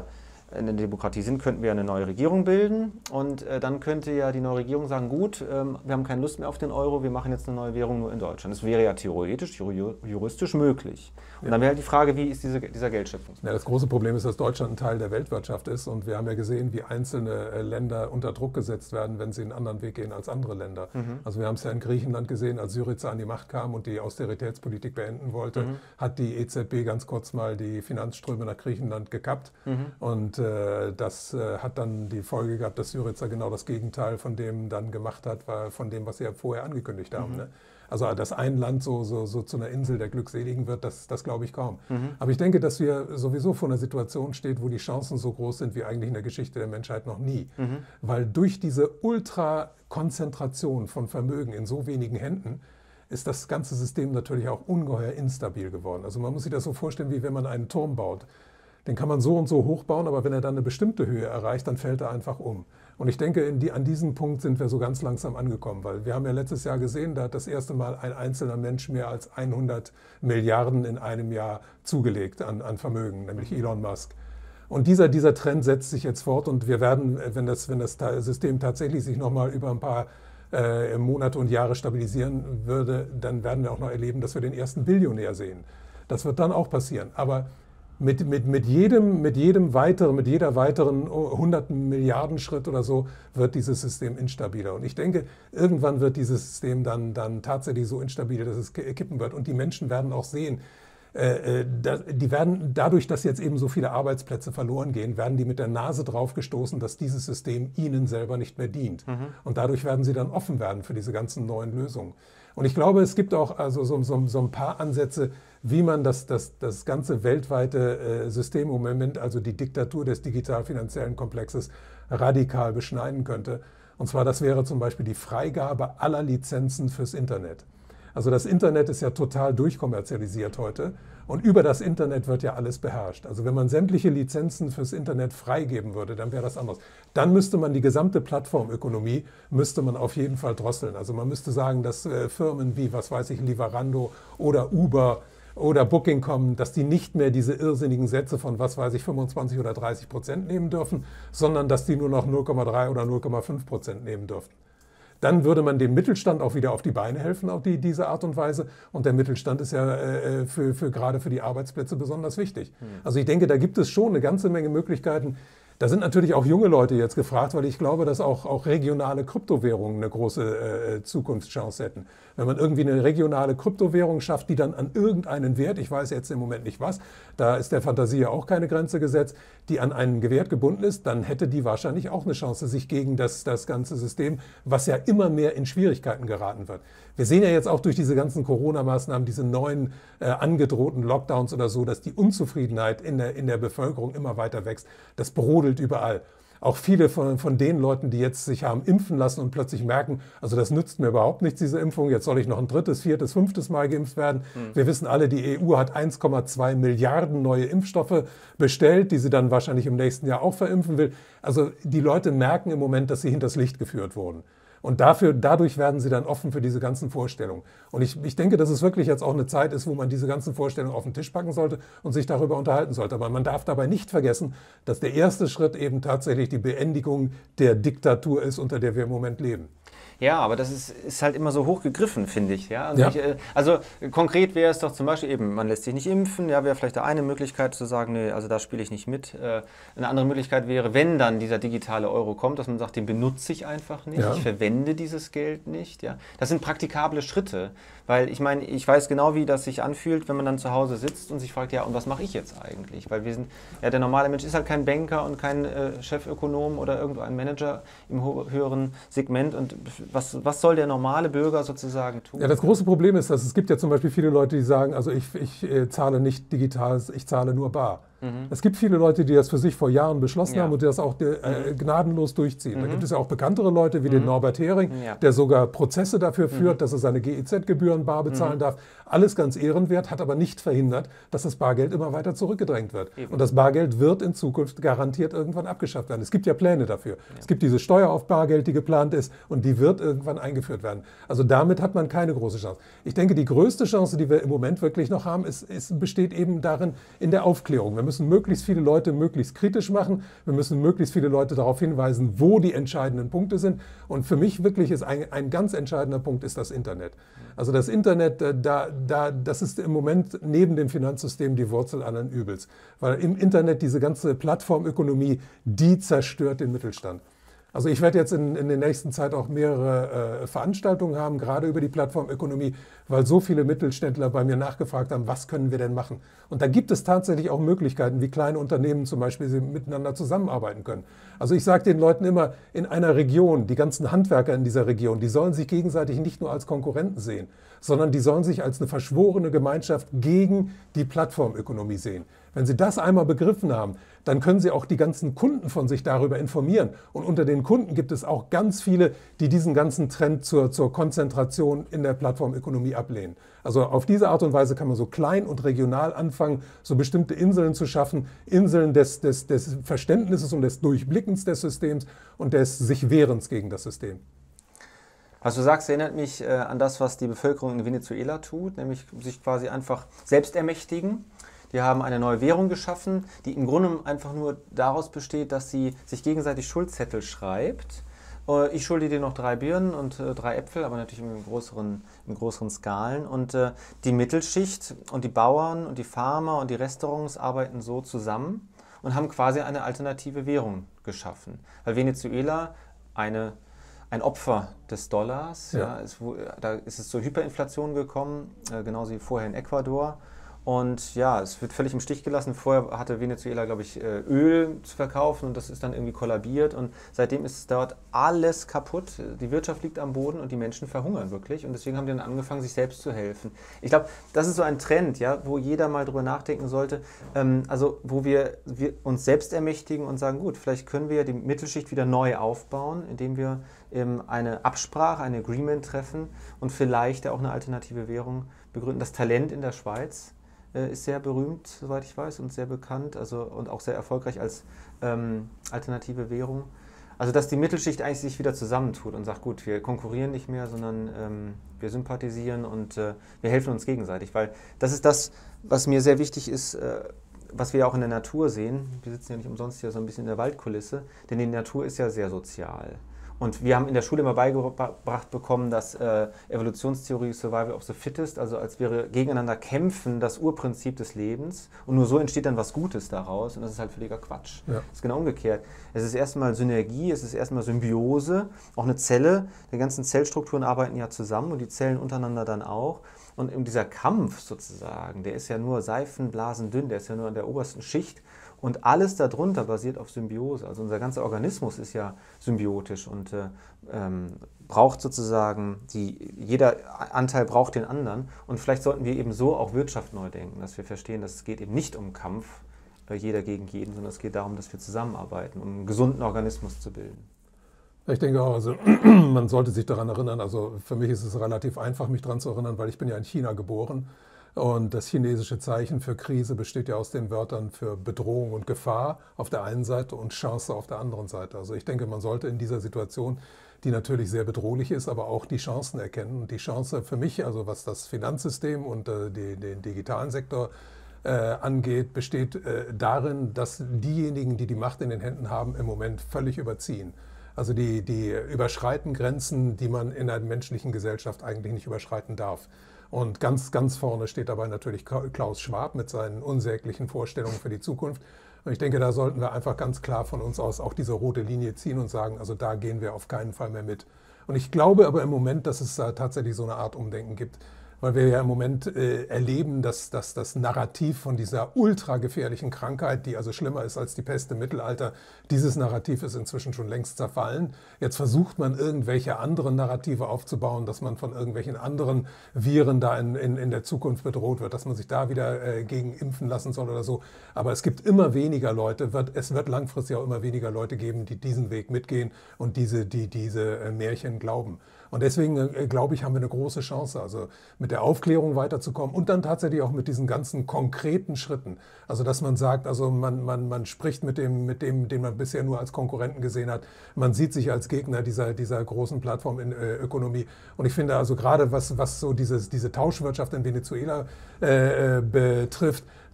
in der Demokratie sind, könnten wir eine neue Regierung bilden und dann könnte ja die neue Regierung sagen, gut, wir haben keine Lust mehr auf den Euro, wir machen jetzt eine neue Währung nur in Deutschland. Das wäre ja theoretisch, juristisch möglich. Und dann wäre halt die Frage, wie ist dieser Geldschöpfungsprozess? Ja, das große Problem ist, dass Deutschland ein Teil der Weltwirtschaft ist und wir haben ja gesehen, wie einzelne Länder unter Druck gesetzt werden, wenn sie einen anderen Weg gehen als andere Länder. Also wir haben es ja in Griechenland gesehen, als Syriza an die Macht kam und die Austeritätspolitik beenden wollte, hat die EZB ganz kurz mal die Finanzströme nach Griechenland gekappt und das hat dann die Folge gehabt, dass Syriza genau das Gegenteil von dem dann gemacht hat, von dem, was sie ja vorher angekündigt haben. Ne? Also, dass ein Land so zu einer Insel der Glückseligen wird, das glaube ich kaum. Aber ich denke, dass wir sowieso vor einer Situation stehen, wo die Chancen so groß sind wie eigentlich in der Geschichte der Menschheit noch nie. Weil durch diese Ultrakonzentration von Vermögen in so wenigen Händen ist das ganze System natürlich auch ungeheuer instabil geworden. Also man muss sich das so vorstellen, wie wenn man einen Turm baut. Den kann man so und so hochbauen, aber wenn er dann eine bestimmte Höhe erreicht, dann fällt er einfach um. Und ich denke, an diesem Punkt sind wir so ganz langsam angekommen, weil wir haben ja letztes Jahr gesehen, da hat das erste Mal ein einzelner Mensch mehr als 100 Milliarden in einem Jahr zugelegt an Vermögen, nämlich Elon Musk. Und dieser Trend setzt sich jetzt fort und wir werden, wenn das System tatsächlich sich nochmal über ein paar Monate und Jahre stabilisieren würde, dann werden wir auch noch erleben, dass wir den ersten Billionär sehen. Das wird dann auch passieren. Aber mit jeder weiteren 100 Milliarden Schritt oder so wird dieses System instabiler. Und ich denke, irgendwann wird dieses System dann tatsächlich so instabil, dass es kippen wird. Und die Menschen werden auch sehen, die werden dadurch, dass jetzt eben so viele Arbeitsplätze verloren gehen, werden die mit der Nase drauf gestoßen, dass dieses System ihnen selber nicht mehr dient. Und dadurch werden sie dann offen werden für diese ganzen neuen Lösungen. Und ich glaube, es gibt auch also so ein paar Ansätze, wie man das ganze weltweite System im Moment, also die Diktatur des digital-finanziellen Komplexes, radikal beschneiden könnte. Und zwar, das wäre zum Beispiel die Freigabe aller Lizenzen fürs Internet. Also das Internet ist ja total durchkommerzialisiert heute und über das Internet wird ja alles beherrscht. Also wenn man sämtliche Lizenzen fürs Internet freigeben würde, dann wäre das anders. Dann müsste man die gesamte Plattformökonomie auf jeden Fall drosseln. Also man müsste sagen, dass Firmen wie, was weiß ich, Lieferando oder Uber oder Booking.com, dass die nicht mehr diese irrsinnigen Sätze von, was weiß ich, 25 oder 30% nehmen dürfen, sondern dass die nur noch 0,3 oder 0,5% nehmen dürfen. Dann würde man dem Mittelstand auch wieder auf die Beine helfen, auf diese Art und Weise. Und der Mittelstand ist ja gerade für die Arbeitsplätze besonders wichtig. Also ich denke, da gibt es schon eine ganze Menge Möglichkeiten. Da sind natürlich auch junge Leute jetzt gefragt, weil ich glaube, dass auch regionale Kryptowährungen eine große Zukunftschance hätten. Wenn man irgendwie eine regionale Kryptowährung schafft, die dann an irgendeinen Wert, ich weiß jetzt im Moment nicht was, da ist der Fantasie ja auch keine Grenze gesetzt, die an einen Wert gebunden ist, dann hätte die wahrscheinlich auch eine Chance, sich gegen das ganze System, was ja immer mehr in Schwierigkeiten geraten wird. Wir sehen ja jetzt auch durch diese ganzen Corona-Maßnahmen, diese neuen angedrohten Lockdowns oder so, dass die Unzufriedenheit in der Bevölkerung immer weiter wächst. Das brodelt überall. Auch viele von den Leuten, die jetzt sich haben impfen lassen und plötzlich merken, also das nützt mir überhaupt nichts, diese Impfung, jetzt soll ich noch ein 3., 4., 5. Mal geimpft werden. Wir wissen alle, die EU hat 1,2 Milliarden neue Impfstoffe bestellt, die sie dann wahrscheinlich im nächsten Jahr auch verimpfen will. Also die Leute merken im Moment, dass sie hinters Licht geführt wurden. Und dadurch werden sie dann offen für diese ganzen Vorstellungen. Und ich denke, dass es wirklich jetzt auch eine Zeit ist, wo man diese ganzen Vorstellungen auf den Tisch packen sollte und sich darüber unterhalten sollte. Aber man darf dabei nicht vergessen, dass der erste Schritt eben tatsächlich die Beendigung der Diktatur ist, unter der wir im Moment leben. Ja, aber das ist halt immer so hoch gegriffen, finde ich. Ja? Also konkret wäre es doch zum Beispiel eben, man lässt sich nicht impfen, ja, wäre vielleicht eine Möglichkeit zu sagen, nee, also da spiele ich nicht mit. Eine andere Möglichkeit wäre, wenn dann dieser digitale Euro kommt, dass man sagt, den benutze ich einfach nicht, ich verwende dieses Geld nicht. Ja? Das sind praktikable Schritte, weil ich meine, ich weiß genau, wie das sich anfühlt, wenn man dann zu Hause sitzt und sich fragt, ja, und was mache ich jetzt eigentlich? Weil der normale Mensch ist halt kein Banker und kein Chefökonom oder irgendein Manager im höheren Segment und was soll der normale Bürger sozusagen tun? Ja, das große Problem ist, dass es gibt ja zum Beispiel viele Leute, die sagen, also ich zahle nicht digital, ich zahle nur bar. Es gibt viele Leute, die das für sich vor Jahren beschlossen haben und die das auch gnadenlos durchziehen. Da gibt es ja auch bekanntere Leute wie den Norbert Hering, der sogar Prozesse dafür führt, dass er seine GEZ-Gebühren bar bezahlen darf. Alles ganz ehrenwert, hat aber nicht verhindert, dass das Bargeld immer weiter zurückgedrängt wird. Und das Bargeld wird in Zukunft garantiert irgendwann abgeschafft werden. Es gibt ja Pläne dafür. Es gibt diese Steuer auf Bargeld, die geplant ist und die wird irgendwann eingeführt werden. Also damit hat man keine große Chance. Ich denke, die größte Chance, die wir im Moment wirklich noch haben, besteht eben darin, in der Aufklärung. Wir müssen möglichst viele Leute möglichst kritisch machen. Wir müssen möglichst viele Leute darauf hinweisen, wo die entscheidenden Punkte sind. Und für mich wirklich ist ein ganz entscheidender Punkt ist das Internet. Also das Internet, das ist im Moment neben dem Finanzsystem die Wurzel allen Übels. Weil im Internet diese ganze Plattformökonomie, die zerstört den Mittelstand. Also ich werde jetzt in der nächsten Zeit auch mehrere Veranstaltungen haben, gerade über die Plattformökonomie, weil so viele Mittelständler bei mir nachgefragt haben, was können wir denn machen? Und da gibt es tatsächlich auch Möglichkeiten, wie kleine Unternehmen zum Beispiel miteinander zusammenarbeiten können. Also ich sage den Leuten immer, in einer Region, die ganzen Handwerker in dieser Region, die sollen sich gegenseitig nicht nur als Konkurrenten sehen, sondern die sollen sich als eine verschworene Gemeinschaft gegen die Plattformökonomie sehen. Wenn Sie das einmal begriffen haben, dann können Sie auch die ganzen Kunden von sich darüber informieren. Und unter den Kunden gibt es auch ganz viele, die diesen ganzen Trend zur Konzentration in der Plattformökonomie ablehnen. Also auf diese Art und Weise kann man so klein und regional anfangen, so bestimmte Inseln zu schaffen, Inseln des Verständnisses und des Durchblickens des Systems und des sich Wehrens gegen das System. Was du sagst, erinnert mich an das, was die Bevölkerung in Venezuela tut, nämlich sich quasi einfach selbst ermächtigen. Die haben eine neue Währung geschaffen, die im Grunde einfach nur daraus besteht, dass sie sich gegenseitig Schuldzettel schreibt. Ich schulde dir noch 3 Birnen und 3 Äpfel, aber natürlich in größeren Skalen. Und die Mittelschicht und die Bauern und die Farmer und die Restaurants arbeiten so zusammen und haben quasi eine alternative Währung geschaffen. Weil Venezuela ein Opfer des Dollars, ja, da ist es zur Hyperinflation gekommen, genauso wie vorher in Ecuador. Und ja, es wird völlig im Stich gelassen. Vorher hatte Venezuela, glaube ich, Öl zu verkaufen und das ist dann irgendwie kollabiert. Und seitdem ist dort alles kaputt. Die Wirtschaft liegt am Boden und die Menschen verhungern wirklich. Und deswegen haben die dann angefangen, sich selbst zu helfen. Ich glaube, das ist so ein Trend, ja, wo jeder mal drüber nachdenken sollte. Also wo wir uns selbst ermächtigen und sagen, gut, vielleicht können wir die Mittelschicht wieder neu aufbauen, indem wir eine Absprache, ein Agreement treffen und vielleicht auch eine alternative Währung begründen. Das Talent in der Schweiz ist sehr berühmt, soweit ich weiß, und sehr bekannt, also und auch sehr erfolgreich als alternative Währung. Also dass die Mittelschicht eigentlich sich wieder zusammentut und sagt, gut, wir konkurrieren nicht mehr, sondern wir sympathisieren und wir helfen uns gegenseitig. Weil das ist das, was mir sehr wichtig ist, was wir auch in der Natur sehen. Wir sitzen ja nicht umsonst hier so ein bisschen in der Waldkulisse, denn die Natur ist ja sehr sozial. Und wir haben in der Schule immer beigebracht bekommen, dass Evolutionstheorie Survival of the Fittest, also als wäre gegeneinander kämpfen das Urprinzip des Lebens und nur so entsteht dann was Gutes daraus und das ist halt völliger Quatsch. Ja. Das ist genau umgekehrt. Es ist erstmal Synergie, es ist erstmal Symbiose, auch eine Zelle, die ganzen Zellstrukturen arbeiten ja zusammen und die Zellen untereinander dann auch. Und dieser Kampf sozusagen, der ist ja nur seifenblasendünn, der ist ja nur an der obersten Schicht. Und alles darunter basiert auf Symbiose. Also unser ganzer Organismus ist ja symbiotisch und braucht sozusagen, jeder Anteil braucht den anderen. Und vielleicht sollten wir eben so auch Wirtschaft neu denken, dass wir verstehen, dass es geht eben nicht um Kampf, jeder gegen jeden, sondern es geht darum, dass wir zusammenarbeiten, um einen gesunden Organismus zu bilden. Ich denke auch, also man sollte sich daran erinnern, also für mich ist es relativ einfach, mich daran zu erinnern, weil ich bin ja in China geboren. Und das chinesische Zeichen für Krise besteht ja aus den Wörtern für Bedrohung und Gefahr auf der einen Seite und Chance auf der anderen Seite. Also ich denke, man sollte in dieser Situation, die natürlich sehr bedrohlich ist, aber auch die Chancen erkennen. Und die Chance für mich, also was das Finanzsystem und den digitalen Sektor angeht, besteht darin, dass diejenigen, die die Macht in den Händen haben, im Moment völlig überziehen. Also die überschreiten Grenzen, die man in einer menschlichen Gesellschaft eigentlich nicht überschreiten darf. Und ganz, ganz vorne steht dabei natürlich Klaus Schwab mit seinen unsäglichen Vorstellungen für die Zukunft. Und ich denke, da sollten wir einfach ganz klar von uns aus auch diese rote Linie ziehen und sagen, also da gehen wir auf keinen Fall mehr mit. Und ich glaube aber im Moment, dass es tatsächlich so eine Art Umdenken gibt. Weil wir ja im Moment erleben, dass das Narrativ von dieser ultra gefährlichen Krankheit, die also schlimmer ist als die Pest im Mittelalter, dieses Narrativ ist inzwischen schon längst zerfallen. Jetzt versucht man irgendwelche anderen Narrative aufzubauen, dass man von irgendwelchen anderen Viren da in der Zukunft bedroht wird, dass man sich da wieder gegen impfen lassen soll oder so. Aber es gibt immer weniger Leute, es wird langfristig auch immer weniger Leute geben, die diesen Weg mitgehen und diese Märchen glauben. Und deswegen, glaube ich, haben wir eine große Chance, also mit der Aufklärung weiterzukommen und dann tatsächlich auch mit diesen ganzen konkreten Schritten. Also dass man sagt, also man spricht mit dem, den man bisher nur als Konkurrenten gesehen hat. Man sieht sich als Gegner dieser großen Plattformökonomie. Und ich finde also gerade, was so diese Tauschwirtschaft in Venezuela betrifft,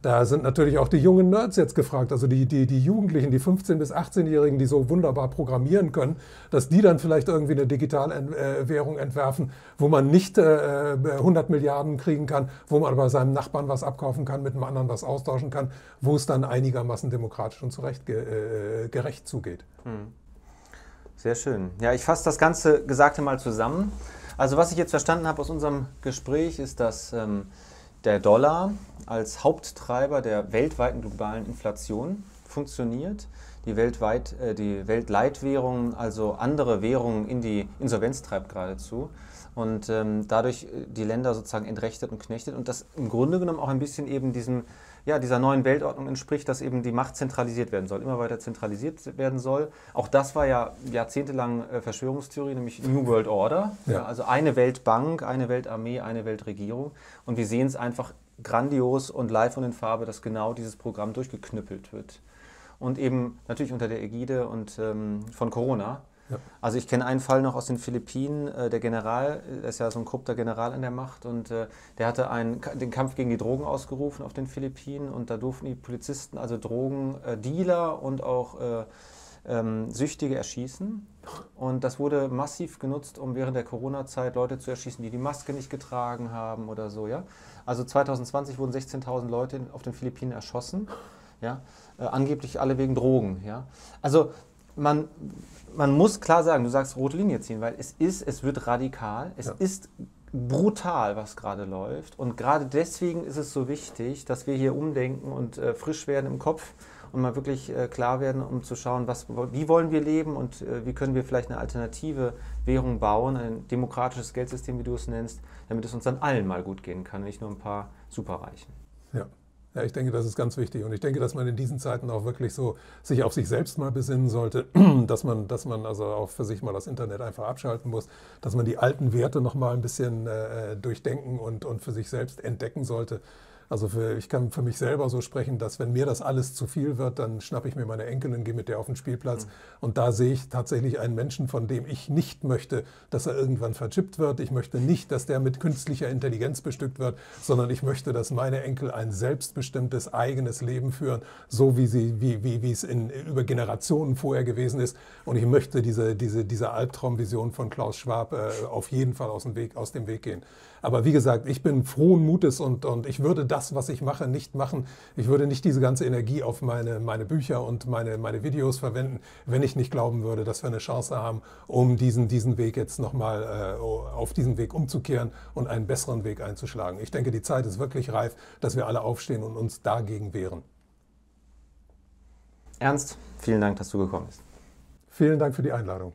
Da sind natürlich auch die jungen Nerds jetzt gefragt, also die Jugendlichen, die 15- bis 18-Jährigen, die so wunderbar programmieren können, dass die dann vielleicht irgendwie eine Digitalwährung entwerfen, wo man nicht 100 Milliarden kriegen kann, wo man aber seinem Nachbarn was abkaufen kann, mit dem anderen was austauschen kann, wo es dann einigermaßen demokratisch und gerecht zugeht. Sehr schön. Ja, ich fasse das ganze Gesagte mal zusammen. Also was ich jetzt verstanden habe aus unserem Gespräch ist, dass der Dollar als Haupttreiber der weltweiten globalen Inflation funktioniert. Die Weltleitwährung, also andere Währungen in die Insolvenz treibt geradezu und dadurch die Länder sozusagen entrechtet und knechtet und das im Grunde genommen auch ein bisschen eben dieser neuen Weltordnung entspricht, dass eben die Macht zentralisiert werden soll, immer weiter zentralisiert werden soll. Auch das war ja jahrzehntelang Verschwörungstheorie, nämlich New World Order. Ja. Also eine Weltbank, eine Weltarmee, eine Weltregierung. Und wir sehen es einfach grandios und live und in Farbe, dass genau dieses Programm durchgeknüppelt wird. Und eben natürlich unter der Ägide und von Corona. Ja. Also ich kenne einen Fall noch aus den Philippinen, der General, der ist ja so ein korrupter General an der Macht und der hatte den Kampf gegen die Drogen ausgerufen auf den Philippinen und da durften die Polizisten also Drogendealer und auch Süchtige erschießen und das wurde massiv genutzt, um während der Corona-Zeit Leute zu erschießen, die die Maske nicht getragen haben oder so. Ja? Also 2020 wurden 16.000 Leute auf den Philippinen erschossen, ja? Angeblich alle wegen Drogen. Ja? Also man muss klar sagen, du sagst rote Linie ziehen, weil es wird radikal, es ist brutal, was gerade läuft und gerade deswegen ist es so wichtig, dass wir hier umdenken und frisch werden im Kopf und mal wirklich klar werden, um zu schauen, wie wollen wir leben und wie können wir vielleicht eine alternative Währung bauen, ein demokratisches Geldsystem, wie du es nennst, damit es uns dann allen mal gut gehen kann, nicht nur ein paar Superreichen. Ja. Ja, ich denke, das ist ganz wichtig und ich denke, dass man in diesen Zeiten auch wirklich so sich auf sich selbst mal besinnen sollte, dass man also auch für sich mal das Internet einfach abschalten muss, dass man die alten Werte noch mal ein bisschen durchdenken und für sich selbst entdecken sollte. Also ich kann für mich selber so sprechen, dass wenn mir das alles zu viel wird, dann schnappe ich mir meine Enkelin, gehe mit der auf den Spielplatz und da sehe ich tatsächlich einen Menschen, von dem ich nicht möchte, dass er irgendwann verchippt wird. Ich möchte nicht, dass der mit künstlicher Intelligenz bestückt wird, sondern ich möchte, dass meine Enkel ein selbstbestimmtes eigenes Leben führen, so wie es über Generationen vorher gewesen ist. Und ich möchte diese Albtraumvision von Klaus Schwab auf jeden Fall aus dem Weg gehen. Aber wie gesagt, ich bin frohen Mutes und ich würde das, was ich mache, nicht machen. Ich würde nicht diese ganze Energie auf meine Bücher und meine Videos verwenden, wenn ich nicht glauben würde, dass wir eine Chance haben, um diesen Weg jetzt nochmal auf diesen Weg umzukehren und einen besseren Weg einzuschlagen. Ich denke, die Zeit ist wirklich reif, dass wir alle aufstehen und uns dagegen wehren. Ernst, vielen Dank, dass du gekommen bist. Vielen Dank für die Einladung.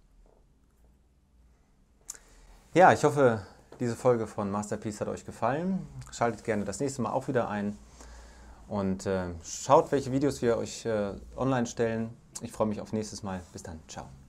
Ja, ich hoffe, diese Folge von Masterpiece hat euch gefallen. Schaltet gerne das nächste Mal auch wieder ein und schaut, welche Videos wir euch online stellen. Ich freue mich auf nächstes Mal. Bis dann. Ciao.